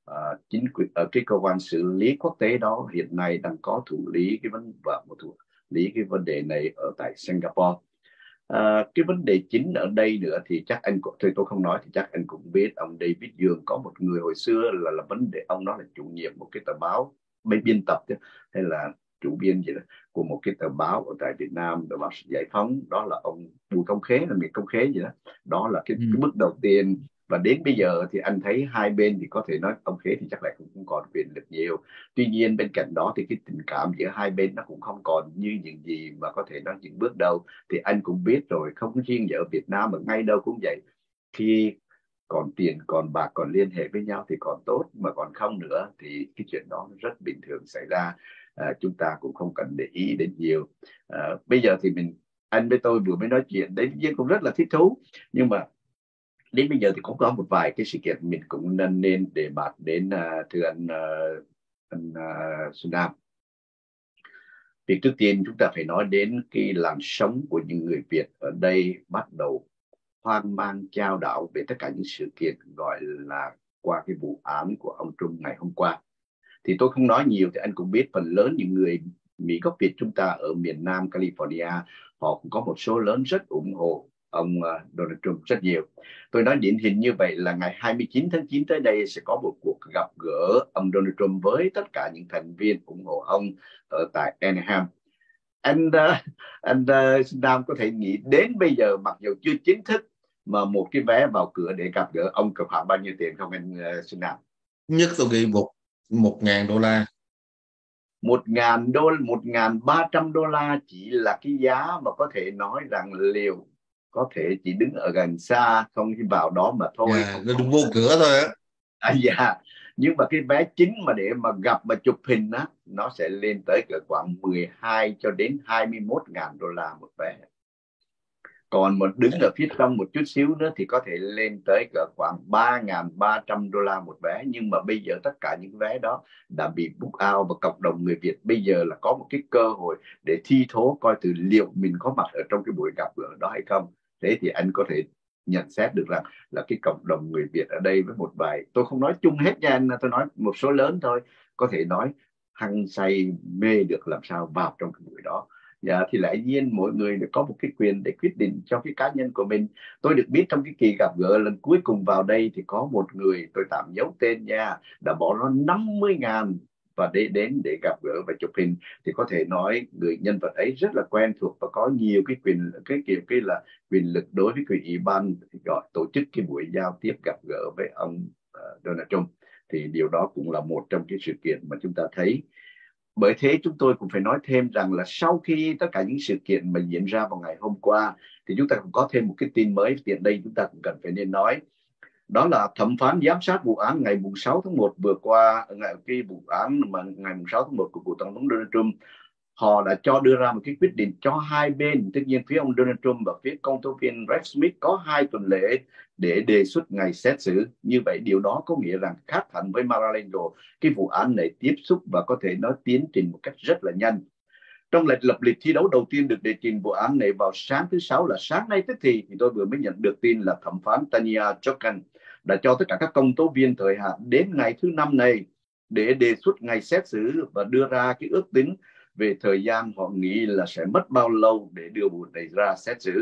chính quyền ở cái cơ quan xử lý quốc tế đó hiện nay đang có thủ lý thủ lý cái vấn đề này ở tại Singapore. Cái vấn đề chính ở đây nữa thì chắc anh cũng, tôi không nói thì chắc anh cũng biết, ông David Dương có một người hồi xưa là vấn đề ông đó là chủ nhiệm một cái tờ báo, biên tập chứ, hay là chủ biên gì đó của một cái tờ báo ở tại Việt Nam, tờ báo Giải Phóng, đó là ông Bùi Công Khế, là miền Công Khế gì đó. Đó là cái bước đầu tiên, và đến bây giờ thì anh thấy hai bên thì có thể nói ông Khế thì chắc là cũng không còn quyền lực nhiều. Tuy nhiên bên cạnh đó thì cái tình cảm giữa hai bên nó cũng không còn như những gì mà có thể nói những bước đầu. Thì anh cũng biết rồi, không riêng ở Việt Nam mà ngay đâu cũng vậy. Khi còn tiền, còn bạc, còn liên hệ với nhau thì còn tốt, mà còn không nữa thì cái chuyện đó rất bình thường xảy ra. Chúng ta cũng không cần để ý đến nhiều. Bây giờ thì anh với tôi vừa mới nói chuyện đấy, cũng rất là thích thú, nhưng mà đến bây giờ thì cũng có một vài cái sự kiện mình cũng nên đề bạt đến, thưa anh Xuân Nam. Việc trước tiên chúng ta phải nói đến cái làn sóng của những người Việt ở đây bắt đầu hoang mang chao đảo về tất cả những sự kiện gọi là qua cái vụ án của ông Trump ngày hôm qua. Thì tôi không nói nhiều, thì anh cũng biết phần lớn những người Mỹ gốc Việt chúng ta ở miền Nam California, họ cũng có một số lớn rất ủng hộ ông Donald Trump rất nhiều. Tôi nói điển hình như vậy là ngày 29 tháng 9 tới đây sẽ có một cuộc gặp gỡ ông Donald Trump với tất cả những thành viên ủng hộ ông ở tại Anaheim. Anh Nam có thể nghĩ đến bây giờ, mặc dù chưa chính thức, mà một cái vé vào cửa để gặp gỡ ông cần khoảng bao nhiêu tiền không anh Xuân Nam? Nhất tôi nghĩ $1.000. $1.300 chỉ là cái giá mà có thể nói rằng liều có thể chỉ đứng ở gần xa, không đi vào đó mà thôi. Nó đúng vô cửa thôi á. Dạ. Nhưng mà cái vé chính mà để mà gặp mà chụp hình á, nó sẽ lên tới cỡ khoảng 12 cho đến 21.000 đô la một vé. Còn một đứng ở phía trong một chút xíu nữa thì có thể lên tới cỡ khoảng 3.300 đô la một vé. Nhưng mà bây giờ tất cả những vé đó đã bị book out, và cộng đồng người Việt bây giờ là có một cái cơ hội để thi thố coi từ liệu mình có mặt ở trong cái buổi gặp gỡ đó hay không. Thế thì anh có thể nhận xét được rằng là cái cộng đồng người Việt ở đây với một vài, tôi không nói chung hết nha anh, tôi nói một số lớn thôi, có thể nói hăng say mê được làm sao vào trong cái buổi đó. Dạ, thì lại nhiên mỗi người có một cái quyền để quyết định cho cái cá nhân của mình. Tôi được biết trong cái kỳ gặp gỡ lần cuối cùng vào đây thì có một người, tôi tạm giấu tên nha, đã bỏ nó 50.000 và đến để gặp gỡ và chụp hình. Thì có thể nói người nhân vật ấy rất là quen thuộc và có nhiều cái cái là quyền lực đối với cái ủy ban gọi tổ chức cái buổi giao tiếp gặp gỡ với ông Donald Trump. Thì điều đó cũng là một trong cái sự kiện mà chúng ta thấy. Bởi thế chúng tôi cũng phải nói thêm rằng là sau khi tất cả những sự kiện mà diễn ra vào ngày hôm qua, thì chúng ta cũng có thêm một cái tin mới tiện đây chúng ta cũng cần phải nên nói. Đó là thẩm phán giám sát vụ án ngày 6 tháng 1 vừa qua, cái vụ án mà ngày 6 tháng 1 của cựu tổng thống Donald Trump, họ đã đưa ra một cái quyết định cho hai bên. Tất nhiên phía ông Donald Trump và phía công tố viên Brett Smith có 2 tuần lễ để đề xuất ngày xét xử. Như vậy điều đó có nghĩa rằng khác hẳn với Mar-a-Lago, cái vụ án này tiếp xúc và có thể nói tiến trình một cách rất là nhanh. Trong lập lịch thi đấu đầu tiên được đệ trình vụ án này vào sáng thứ Sáu, là sáng nay tức thì tôi vừa mới nhận được tin là thẩm phán Tanya Chutkan đã cho tất cả các công tố viên thời hạn đến ngày thứ Năm này để đề xuất ngày xét xử và đưa ra cái ước tính về thời gian họ nghĩ là sẽ mất bao lâu để đưa vụ này ra xét xử.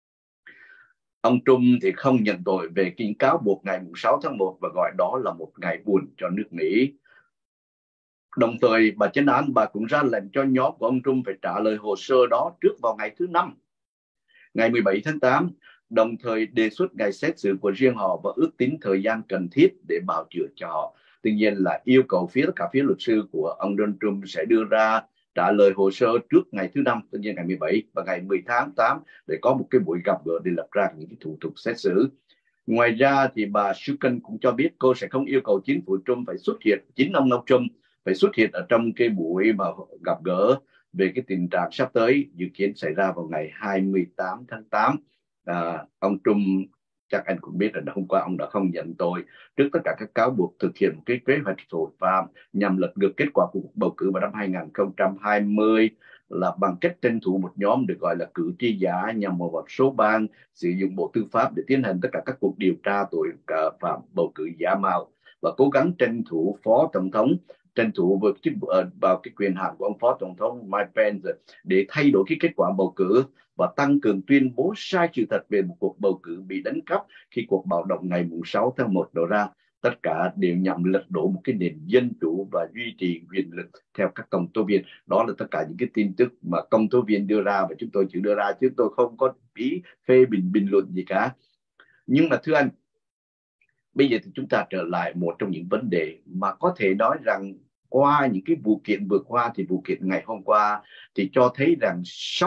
Ông Trump thì không nhận tội về cái cáo buộc ngày 6 tháng 1 và gọi đó là một ngày buồn cho nước Mỹ. Đồng thời bà chánh án cũng ra lệnh cho nhóm của ông Trump phải trả lời hồ sơ đó trước vào ngày thứ Năm, ngày 17 tháng 8, đồng thời đề xuất ngày xét xử của riêng họ và ước tính thời gian cần thiết để bào chữa cho họ. Tuy nhiên là yêu cầu tất cả phía luật sư của ông Donald Trump sẽ đưa ra trả lời hồ sơ trước ngày thứ Năm, tất nhiên ngày 17 và ngày 10 tháng 8 để có một cái buổi gặp gỡ để lập ra những cái thủ tục xét xử. Ngoài ra thì bà Shuken cũng cho biết cô sẽ không yêu cầu chính phủ Trump phải xuất hiện, chính ông Trump phải xuất hiện ở trong cái buổi mà gặp gỡ về cái tình trạng sắp tới dự kiến xảy ra vào ngày 28 tháng 8. Ông Trump chắc anh cũng biết là hôm qua ông đã không nhận tội trước tất cả các cáo buộc thực hiện một cái kế hoạch tội phạm nhằm lật ngược kết quả của cuộc bầu cử vào năm 2020 là bằng cách tranh thủ một nhóm được gọi là cử tri giả nhằm vào một số bang sử dụng Bộ Tư pháp để tiến hành tất cả các cuộc điều tra tội phạm bầu cử giả mạo. và cố gắng tranh thủ phó tổng thống, tranh thủ vào cái quyền hạn của ông phó tổng thống Mike Pence để thay đổi cái kết quả bầu cử và tăng cường tuyên bố sai sự thật về một cuộc bầu cử bị đánh cắp khi cuộc bạo động ngày 6 tháng 1 nổ ra. Tất cả đều nhằm lật đổ một cái nền dân chủ và duy trì quyền lực theo các công tố viên. Đó là tất cả những cái tin tức mà công tố viên đưa ra và chúng tôi chỉ đưa ra, chứ tôi không có ý phê bình luận gì cả. Nhưng mà thưa anh, bây giờ thì chúng ta trở lại một trong những vấn đề mà có thể nói rằng qua những cái vụ kiện vừa qua, thì vụ kiện ngày hôm qua thì cho thấy rằng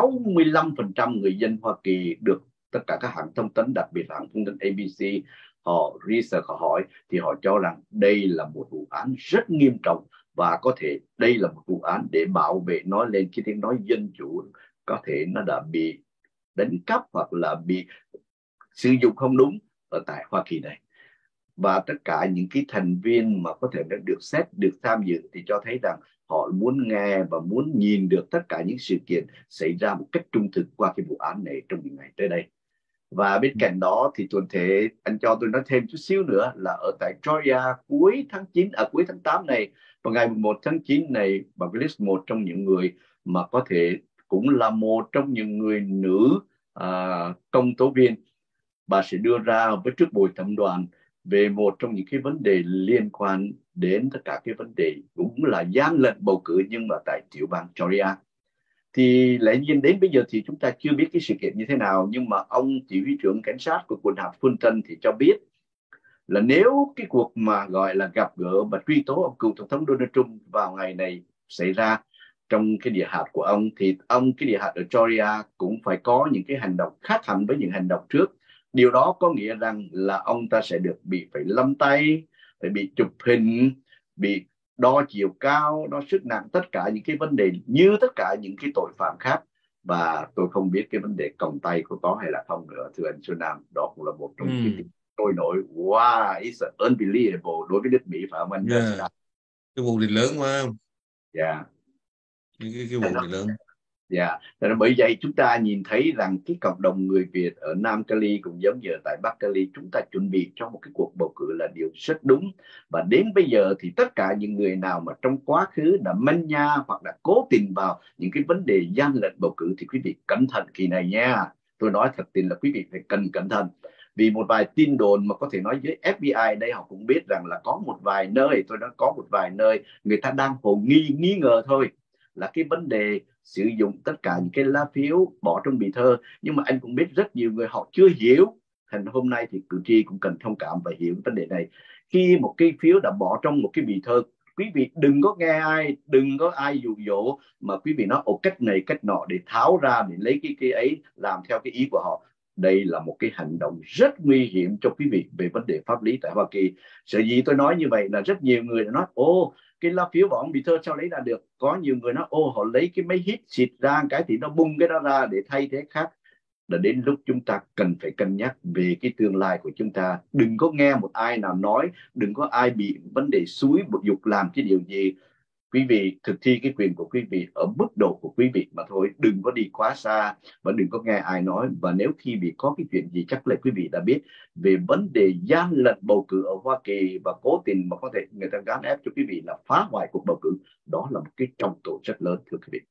65% người dân Hoa Kỳ được tất cả các hãng thông tấn, đặc biệt là hãng thông tấn ABC, họ research, họ hỏi thì họ cho rằng đây là một vụ án rất nghiêm trọng và có thể đây là một vụ án để bảo vệ, nói lên cái tiếng nói dân chủ có thể nó đã bị đánh cắp hoặc là bị sử dụng không đúng ở tại Hoa Kỳ này. Và tất cả những cái thành viên mà có thể đã được xét, được tham dự thì cho thấy rằng họ muốn nghe và muốn nhìn được tất cả những sự kiện xảy ra một cách trung thực qua cái vụ án này trong những ngày tới đây. Và bên cạnh đó thì tuần thể anh cho tôi nói thêm chút xíu nữa là ở tại Georgia cuối tháng 8 này, vào ngày 1 tháng 9 này, bà Gillis, một trong những người mà có thể cũng là một trong những người nữ công tố viên, bà sẽ đưa ra với trước bồi thẩm đoàn về một trong những cái vấn đề liên quan đến tất cả cái vấn đề cũng là gian lận bầu cử, nhưng mà tại tiểu bang Georgia. Thì lẽ nhiên đến bây giờ thì chúng ta chưa biết cái sự kiện như thế nào, nhưng mà ông chỉ huy trưởng cảnh sát của quận hạt Fulton thì cho biết là nếu cái cuộc mà gọi là gặp gỡ và truy tố ông cựu tổng thống Donald Trump vào ngày này xảy ra trong cái địa hạt của ông, thì cái địa hạt ở Georgia cũng phải có những cái hành động khác hẳn với những hành động trước. Điều đó có nghĩa rằng là ông ta sẽ phải lâm tay, phải bị chụp hình, bị đo chiều cao, đo sức nặng, tất cả những cái vấn đề như tất cả những cái tội phạm khác. Và tôi không biết cái vấn đề còng tay có hay là không nữa, thưa anh Xuân Nam. Đó cũng là một trong những cái tôi nói wow, it's unbelievable đối với nước Mỹ, phải không anh? Cái vụ này lớn quá. Yeah. Cái vụ này lớn. Dạ, bởi vậy chúng ta nhìn thấy rằng cái cộng đồng người Việt ở Nam Cali cũng giống như tại Bắc Cali, chúng ta chuẩn bị cho một cái cuộc bầu cử là điều rất đúng. Và đến bây giờ thì tất cả những người nào mà trong quá khứ đã manh nha hoặc là cố tình vào những cái vấn đề gian lận bầu cử thì quý vị cẩn thận kỳ này nha. Tôi nói thật tình là quý vị phải cẩn thận. Vì một vài tin đồn mà có thể nói với FBI đây, họ cũng biết rằng là có một vài nơi, tôi nói có một vài nơi người ta đang hồ nghi ngờ thôi, là cái vấn đề sử dụng tất cả những cái lá phiếu bỏ trong bì thơ. Nhưng mà anh cũng biết rất nhiều người họ chưa hiểu. Thành hôm nay thì cử tri cũng cần thông cảm và hiểu vấn đề này. Khi một cái phiếu đã bỏ trong một cái bì thơ, quý vị đừng có nghe ai, đừng có ai dụ dỗ mà quý vị nói cách này cách nọ để tháo ra, để lấy cái ấy làm theo cái ý của họ. Đây là một cái hành động rất nguy hiểm cho quý vị về vấn đề pháp lý tại Hoa Kỳ. Sở dĩ tôi nói như vậy là rất nhiều người đã nói cái lá phiếu bỏ bị thơ sao lấy ra được. Có nhiều người nói họ lấy cái máy hít xịt ra cái thì nó bung cái đó ra để thay thế khác. Là đến lúc chúng ta cần phải cân nhắc về cái tương lai của chúng ta. Đừng có nghe một ai nào nói, đừng có ai bị vấn đề xúi dục làm cái điều gì. Quý vị thực thi cái quyền của quý vị ở mức độ của quý vị mà thôi, đừng có đi quá xa và đừng có nghe ai nói. Và nếu khi bị có cái chuyện gì, chắc là quý vị đã biết về vấn đề gian lận bầu cử ở Hoa Kỳ và cố tình mà có thể người ta gán ép cho quý vị là phá hoại cuộc bầu cử. Đó là một cái trọng tội rất lớn, thưa quý vị.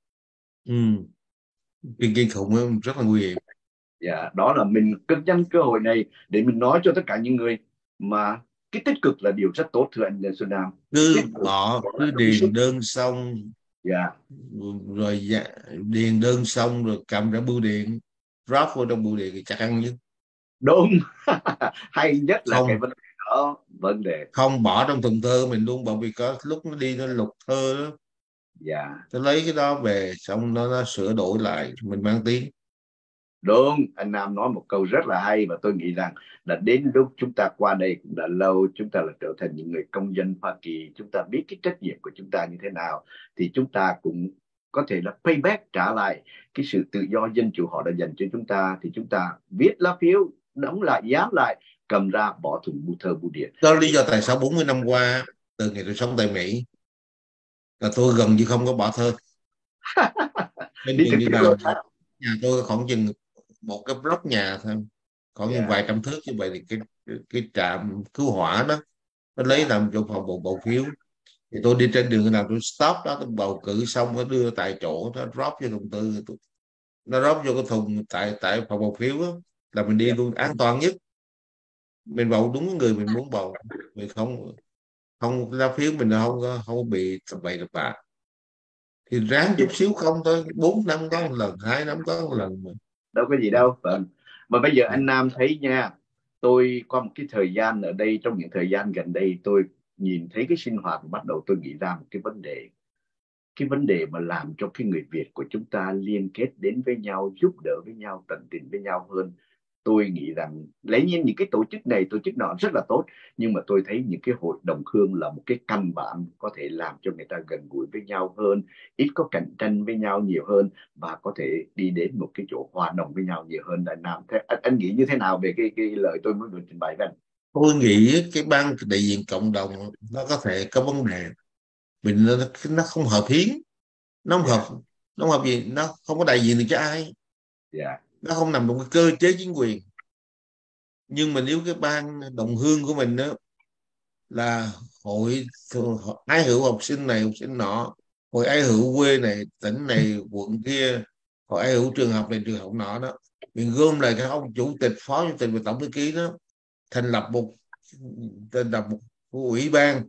Kinh khủng, rất là nguy hiểm. Dạ, đó là mình cân nhắc cơ hội này để mình nói cho tất cả những người mà cái tích cực là điều rất tốt, thưa anh Xuân Nam. Cứ điền đơn xong, rồi điền đơn xong rồi cầm ra bưu điện, drop vô trong bưu điện thì chắc ăn chứ. Đúng. Hay nhất là cái vấn đề không bỏ trong thùng thơ mình luôn, bởi vì có lúc nó đi nó lục thơ đó. Tôi lấy cái đó về xong nó sửa đổi lại, mình mang tiếng. Đúng, anh Nam nói một câu rất là hay, và tôi nghĩ rằng là đến lúc chúng ta qua đây cũng đã lâu, chúng ta là trở thành những người công dân Hoa Kỳ, chúng ta biết cái trách nhiệm của chúng ta như thế nào, thì chúng ta cũng có thể là payback, trả lại cái sự tự do dân chủ họ đã dành cho chúng ta. Thì chúng ta viết lá phiếu, đóng lại, dán lại, cầm ra bỏ thùng bưu thơ bưu điện. Đó là lý do tại sao 40 năm qua từ ngày tôi sống tại Mỹ là tôi gần như không có bỏ thơ. Bên đi vào nhà tôi khoảng chừng một cái block nhà thôi, khoảng vài trăm thước như vậy, thì cái trạm cứu hỏa đó nó lấy dạ, làm trong phòng bầu phiếu. Thì tôi đi trên đường nào tôi stop đó, tôi bầu cử xong nó đưa tại chỗ, nó drop vô thùng tư, nó drop vô cái thùng tại tại phòng bầu phiếu đó, là mình đi dạ. luôn an toàn nhất. Mình bầu đúng người mình muốn bầu, mình không không lá phiếu mình không có bị tập bậy tập bạ. Thì ráng chút xíu không thôi, 4 năm có một lần, 2 năm có một lần mà. Đâu có gì đâu. Vâng. Mà bây giờ anh Nam thấy nha, tôi qua một cái thời gian ở đây, trong những thời gian gần đây tôi nhìn thấy cái sinh hoạt, bắt đầu tôi nghĩ ra một cái vấn đề mà làm cho cái người Việt của chúng ta liên kết đến với nhau, giúp đỡ với nhau, tận tình với nhau hơn. Tôi nghĩ rằng lấy nhiên những cái tổ chức này tổ chức nọ rất là tốt, nhưng mà tôi thấy những cái hội đồng hương là một cái căn bản có thể làm cho người ta gần gũi với nhau hơn, ít có cạnh tranh với nhau nhiều hơn, và có thể đi đến một cái chỗ hòa đồng với nhau nhiều hơn. Anh Nam, anh nghĩ như thế nào về cái lời tôi mới vừa trình bày với anh? Tôi nghĩ cái ban đại diện cộng đồng nó có thể có vấn đề, mình nó không hợp hiến, nó không Dạ, hợp, nó không hợp gì, nó không có đại diện được cho ai, dạ, nó không nằm trong cái cơ chế chính quyền. Nhưng mà nếu cái ban đồng hương của mình đó là hội ái hữu học sinh này học sinh nọ, hội ái hữu quê này tỉnh này quận kia, hội ái hữu trường học này trường học nọ đó, mình gom lại các ông chủ tịch phó chủ tịch và tổng thư ký đó, thành lập một thành lập một ủy ban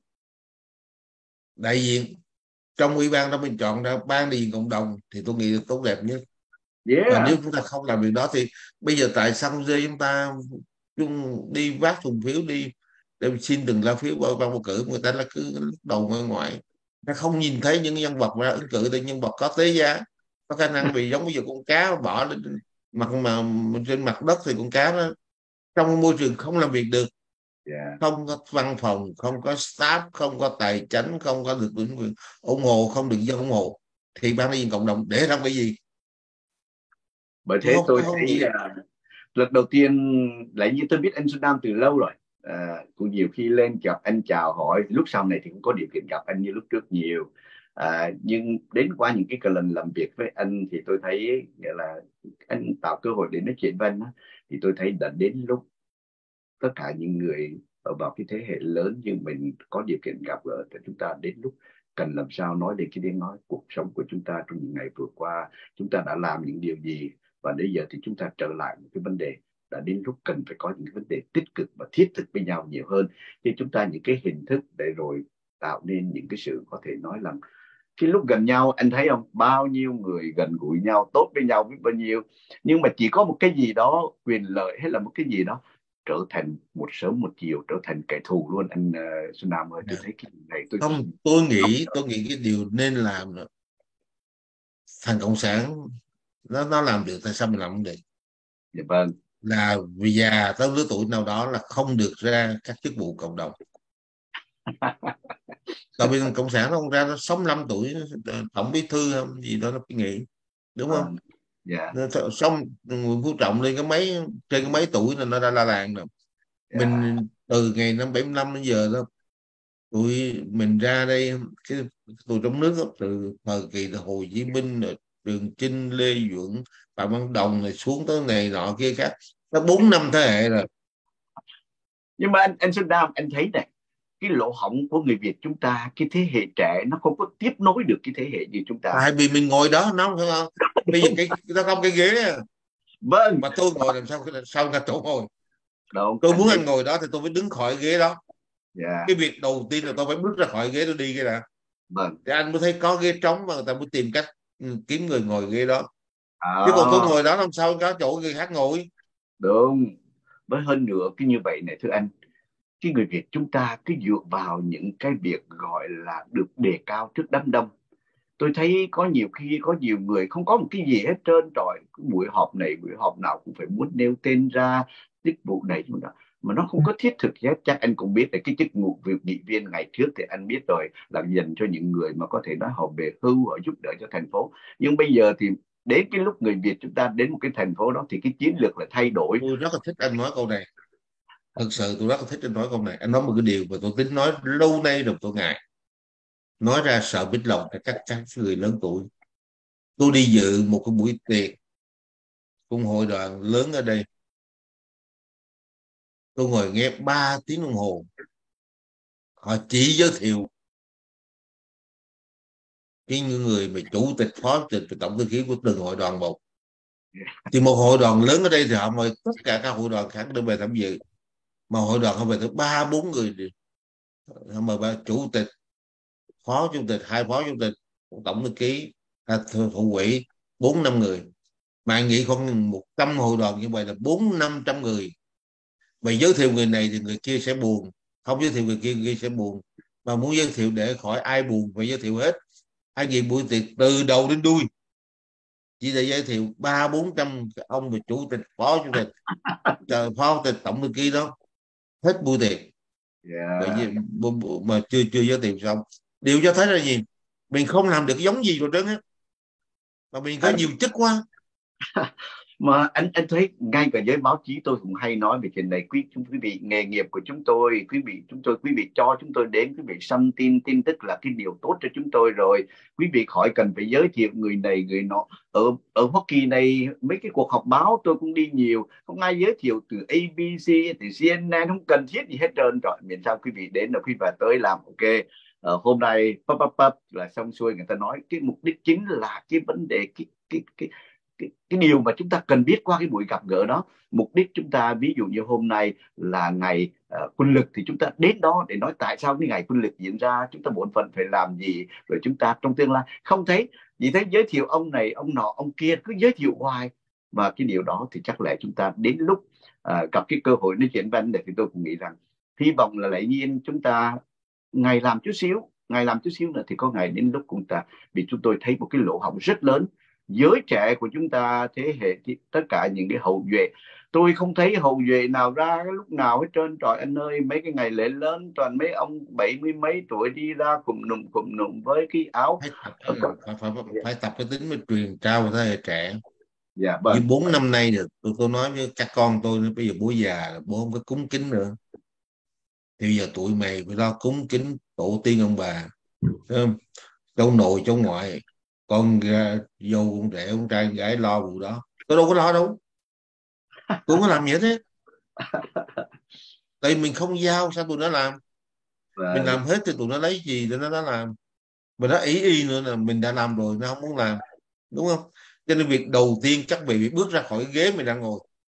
đại diện. Trong ủy ban đó mình chọn ra ban đại diện cộng đồng thì tôi nghĩ là tốt đẹp nhất. Và nếu yeah. chúng ta không làm việc đó thì bây giờ tại sao dê chúng đi vác thùng phiếu đi để xin từng lá phiếu vào ban bầu cử, người ta là cứ lúc đầu ngoại ngoại, nó không nhìn thấy những nhân vật ra ứng cử, thì nhân vật có tế giá, có khả năng bị giống như giờ con cá bỏ lên mặt mà trên mặt đất, thì con cá nó trong môi trường không làm việc được, Yeah. không có văn phòng, không có staff, không có tài chính, không có được chính quyền ủng hộ, không được dân ủng hộ, thì ban đại diện cộng đồng để làm cái gì? Bởi Tôi thế không tôi tôi không thấy nghĩ. lần đầu tiên, lại như tôi biết anh Xuân Nam từ lâu rồi, cũng nhiều khi lên gặp anh chào hỏi, lúc sau này thì cũng có điều kiện gặp anh như lúc trước nhiều, nhưng đến qua những cái lần làm việc với anh thì tôi thấy nghĩa là anh tạo cơ hội để nói chuyện với anh á, thì tôi thấy đã đến lúc tất cả những người ở vào cái thế hệ lớn như mình có điều kiện gặp gỡ, thì chúng ta đến lúc cần làm sao nói đến cái tiếng nói cuộc sống của chúng ta trong những ngày vừa qua, chúng ta đã làm những điều gì, và bây giờ thì chúng ta trở lại một cái vấn đề, đã đến lúc cần phải có những vấn đề tích cực và thiết thực với nhau nhiều hơn, chứ chúng ta những cái hình thức để rồi tạo nên những cái sự có thể nói là cái lúc gần nhau, anh thấy không, bao nhiêu người gần gũi nhau tốt với nhau biết bao nhiêu, nhưng mà chỉ có một cái gì đó quyền lợi hay là một cái gì đó trở thành một sớm một chiều trở thành kẻ thù luôn. Anh Xuân Nam ơi, tôi thấy cái này tôi Không, không. tôi nghĩ cái điều nên làm là thằng cộng sản nó làm được, tại sao mình làm không được? Dạ vâng. Là vì già tới lứa tuổi nào đó là không được ra các chức vụ cộng đồng. Tại vì thằng cộng sản nó không ra, nó 65 tuổi tổng bí thư hay gì đó nó phải nghỉ, đúng không? Vâng. Dạ. Xong Nguyễn Phú Trọng lên cái mấy, trên cái mấy tuổi là nó đã la làng rồi. Dạ. Mình từ ngày năm 75 đến giờ đó, tụi mình ra đây, cái tụi trong nước đó, từ thời kỳ là Hồ Chí Minh rồi Trường Chinh, Lê Duẩn, Phạm Văn Đồng này xuống tới này nọ kia khác, nó 4 5 thế hệ rồi. Nhưng mà anh Xuân Nam, anh thấy này, cái lỗ hổng của người Việt chúng ta, cái thế hệ trẻ nó không có tiếp nối được cái thế hệ như chúng ta. Tại vì mình ngồi đó nó không, bây giờ cái nó không cái ghế á, Vâng. mà tôi ngồi làm sao sao ra chỗ ngồi. Đúng, Tôi anh muốn thấy. anh ngồi đó thì tôi phải đứng khỏi ghế đó. Dạ. Cái việc đầu tiên là tôi phải bước ra khỏi ghế tôi đi cái đã, Vâng. thì anh mới thấy có ghế trống mà người ta mới tìm cách kiếm người ngồi ghế đó. Chứ còn tôi À, ngồi đó làm sao có chỗ người khác ngồi. đúng. Với hơn nữa cái như vậy này thưa anh, cái người Việt chúng ta cứ dựa vào những cái việc gọi là được đề cao trước đám đông. Tôi thấy có nhiều khi có nhiều người không có một cái gì hết trơn trọi, cái buổi họp này buổi họp nào cũng phải muốn nêu tên ra, chức vụ này nhưng mà nó không có thiết thực gì hết. Chắc anh cũng biết là cái chức vụ việc nghị viên ngày trước thì anh biết rồi, là dành cho những người mà có thể nói họ về hưu, họ giúp đỡ cho thành phố. Nhưng bây giờ thì đến cái lúc người Việt chúng ta đến một cái thành phố đó thì cái chiến lược là thay đổi. Tôi rất là thích anh nói câu này, thật sự tôi rất là thích anh nói câu này. Anh nói một cái điều mà tôi tính nói lâu nay rồi, tôi ngại nói ra sợ bích lòng các người lớn tuổi. Tôi đi dự một cái buổi tiệc cùng hội đoàn lớn ở đây, tôi ngồi nghe 3 tiếng đồng hồ, họ chỉ giới thiệu cái người mà chủ tịch, phó chủ tịch và tổng thư ký của từng hội đoàn một. Thì một hội đoàn lớn ở đây thì họ mời tất cả các hội đoàn khác đến về tham dự, mà hội đoàn họ về tới 3-4 người, họ mời ba chủ tịch, phó chủ tịch, 2 phó chủ tịch, tổng thư ký, thủ quỹ, 4-5 người. Mà anh nghĩ khoảng 100 hội đoàn như vậy là 400-500 người. Vậy giới thiệu người này thì người kia sẽ buồn, không giới thiệu người kia, người kia sẽ buồn. Mà muốn giới thiệu để khỏi ai buồn phải giới thiệu hết. Ai nghĩ buổi tiệc từ đầu đến đuôi chỉ để giới thiệu 300-400 ông về chủ tịch, phó chủ tịch, phó chủ tịch, tổng thư ký đó, hết buổi tiệc. Yeah. Vậy mà chưa giới thiệu xong. Điều cho thấy là gì? Mình không làm được giống gì rồi đó á, mà mình có nhiều chức quá. Mà anh thấy ngay cả giới báo chí tôi cũng hay nói về chuyện này. Quý vị, nghề nghiệp của chúng tôi, quý vị cho chúng tôi đến, quý vị săn tin tức là cái điều tốt cho chúng tôi rồi. Quý vị khỏi cần phải giới thiệu người này người nọ. Ở Hoa Kỳ này, mấy cái cuộc họp báo tôi cũng đi nhiều, không ai giới thiệu từ ABC, từ CNN, không cần thiết gì hết trơn. Rồi miễn sao quý vị đến là quý vị tới làm ok. Hôm nay là xong xuôi, người ta nói cái mục đích chính là cái vấn đề, cái điều mà chúng ta cần biết qua cái buổi gặp gỡ đó. Mục đích chúng ta, ví dụ như hôm nay là ngày quân lực, thì chúng ta đến đó để nói tại sao cái ngày quân lực diễn ra, chúng ta bổn phận phải làm gì, rồi chúng ta trong tương lai không thấy chỉ thấy giới thiệu ông này ông nọ ông kia, cứ giới thiệu hoài. Và cái điều đó thì chắc lẽ chúng ta đến lúc gặp cái cơ hội nói chuyện với anh, thì tôi cũng nghĩ rằng hy vọng là lẽ nhiên chúng ta ngày làm chút xíu, nữa thì có ngày đến lúc chúng ta, vì chúng tôi thấy một cái lỗ hổng rất lớn. Giới trẻ của chúng ta, thế hệ tất cả những cái hậu duệ, tôi không thấy hậu duệ nào ra cái lúc nào hết trơn. Trời anh ơi, mấy cái ngày lễ lớn toàn mấy ông 70 mấy tuổi đi ra cụm nụm với cái áo. Phải tập, phải tập cái tính mà truyền trao cho thế hệ trẻ. Dạ Như vâng. 4 năm nay rồi tôi nói với các con tôi, bây giờ bố già bố không có cúng kính nữa, thì bây giờ tụi mày phải lo cúng kính tổ tiên ông bà, thấy không? Cháu nội cháu ngoại, con ra dâu con rể con trai con gái lo vụ đó, tôi đâu có lo đâu, tôi không có làm gì hết. Tại mình không giao sao tụi nó làm, mình Vâng. làm hết thì tụi nó lấy gì để nó làm. Mà nó ý y nữa là mình đã làm rồi nó không muốn làm, đúng không? Cho nên việc đầu tiên chắc bị bước ra khỏi ghế mình đang ngồi.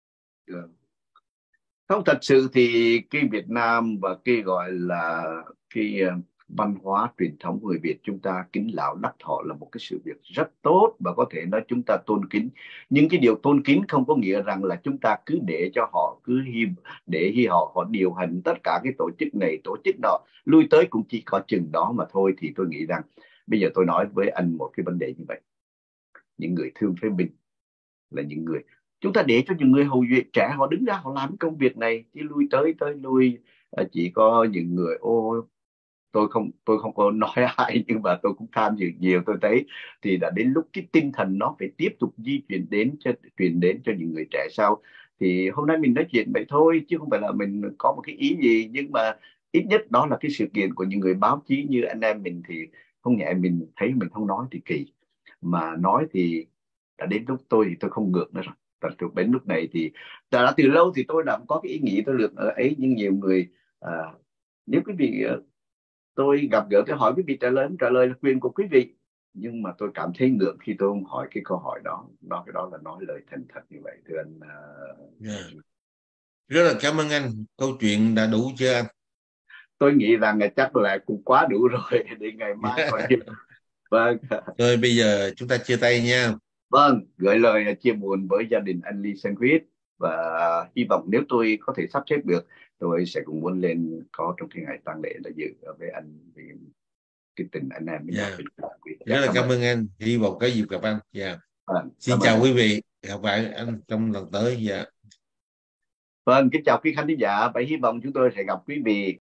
Không, thật sự thì cái Việt Nam và cái gọi là cái văn hóa truyền thống của người Việt, chúng ta kính lão đắc thọ là một cái sự việc rất tốt, và có thể nói chúng ta tôn kính. Nhưng cái điều tôn kính không có nghĩa rằng là chúng ta cứ để cho họ để khi họ điều hành tất cả cái tổ chức này tổ chức đó, lui tới cũng chỉ có chừng đó mà thôi. Thì tôi nghĩ rằng bây giờ tôi nói với anh một cái vấn đề như vậy. Những người thương phế binh là những người, chúng ta để cho những người hậu duệ trẻ họ đứng ra họ làm công việc này, chứ lui tới lui chỉ có những người tôi không có nói ai, nhưng mà tôi cũng tham dự nhiều, tôi thấy thì đã đến lúc cái tinh thần nó phải tiếp tục di chuyển truyền đến cho những người trẻ sau. Thì hôm nay mình nói chuyện vậy thôi, chứ không phải là mình có một cái ý gì, nhưng mà ít nhất đó là cái sự kiện của những người báo chí như anh em mình. Thì không nhẹ mình thấy mình không nói thì kỳ, mà nói thì đã đến lúc tôi thì tôi không ngược nữa rồi. Từ đến lúc này thì đã từ lâu thì tôi đã có cái ý nghĩ tôi được ấy, nhưng nhiều người nếu quý vị tôi gặp gỡ cái hỏi quý vị trả lời là quyền của quý vị, nhưng mà tôi cảm thấy ngượng khi tôi không hỏi cái câu hỏi đó. Cái đó là nói lời thành thật như vậy, thưa anh. Yeah. Rất là cảm ơn anh, câu chuyện đã đủ chưa anh? Tôi nghĩ rằng chắc là cũng quá đủ rồi để ngày mai còn nhiều. Vâng. Rồi bây giờ chúng ta chia tay nha. Vâng, gửi lời chia buồn với gia đình anh Lee Sandwich, và hy vọng nếu tôi có thể sắp xếp được, tôi sẽ cũng muốn lên có trong cái ngày tang lễ là dự với anh, vì cái tình anh em với nhau. Yeah. Dạ, Rất là cảm cảm ơn. ơn anh, hy vọng có dịp gặp anh. Yeah. Vâng, Xin cảm ơn chào anh. quý vị, gặp lại anh trong lần tới. Yeah. Vâng, kính chào quý khán thính giả, và hy vọng chúng tôi sẽ gặp quý vị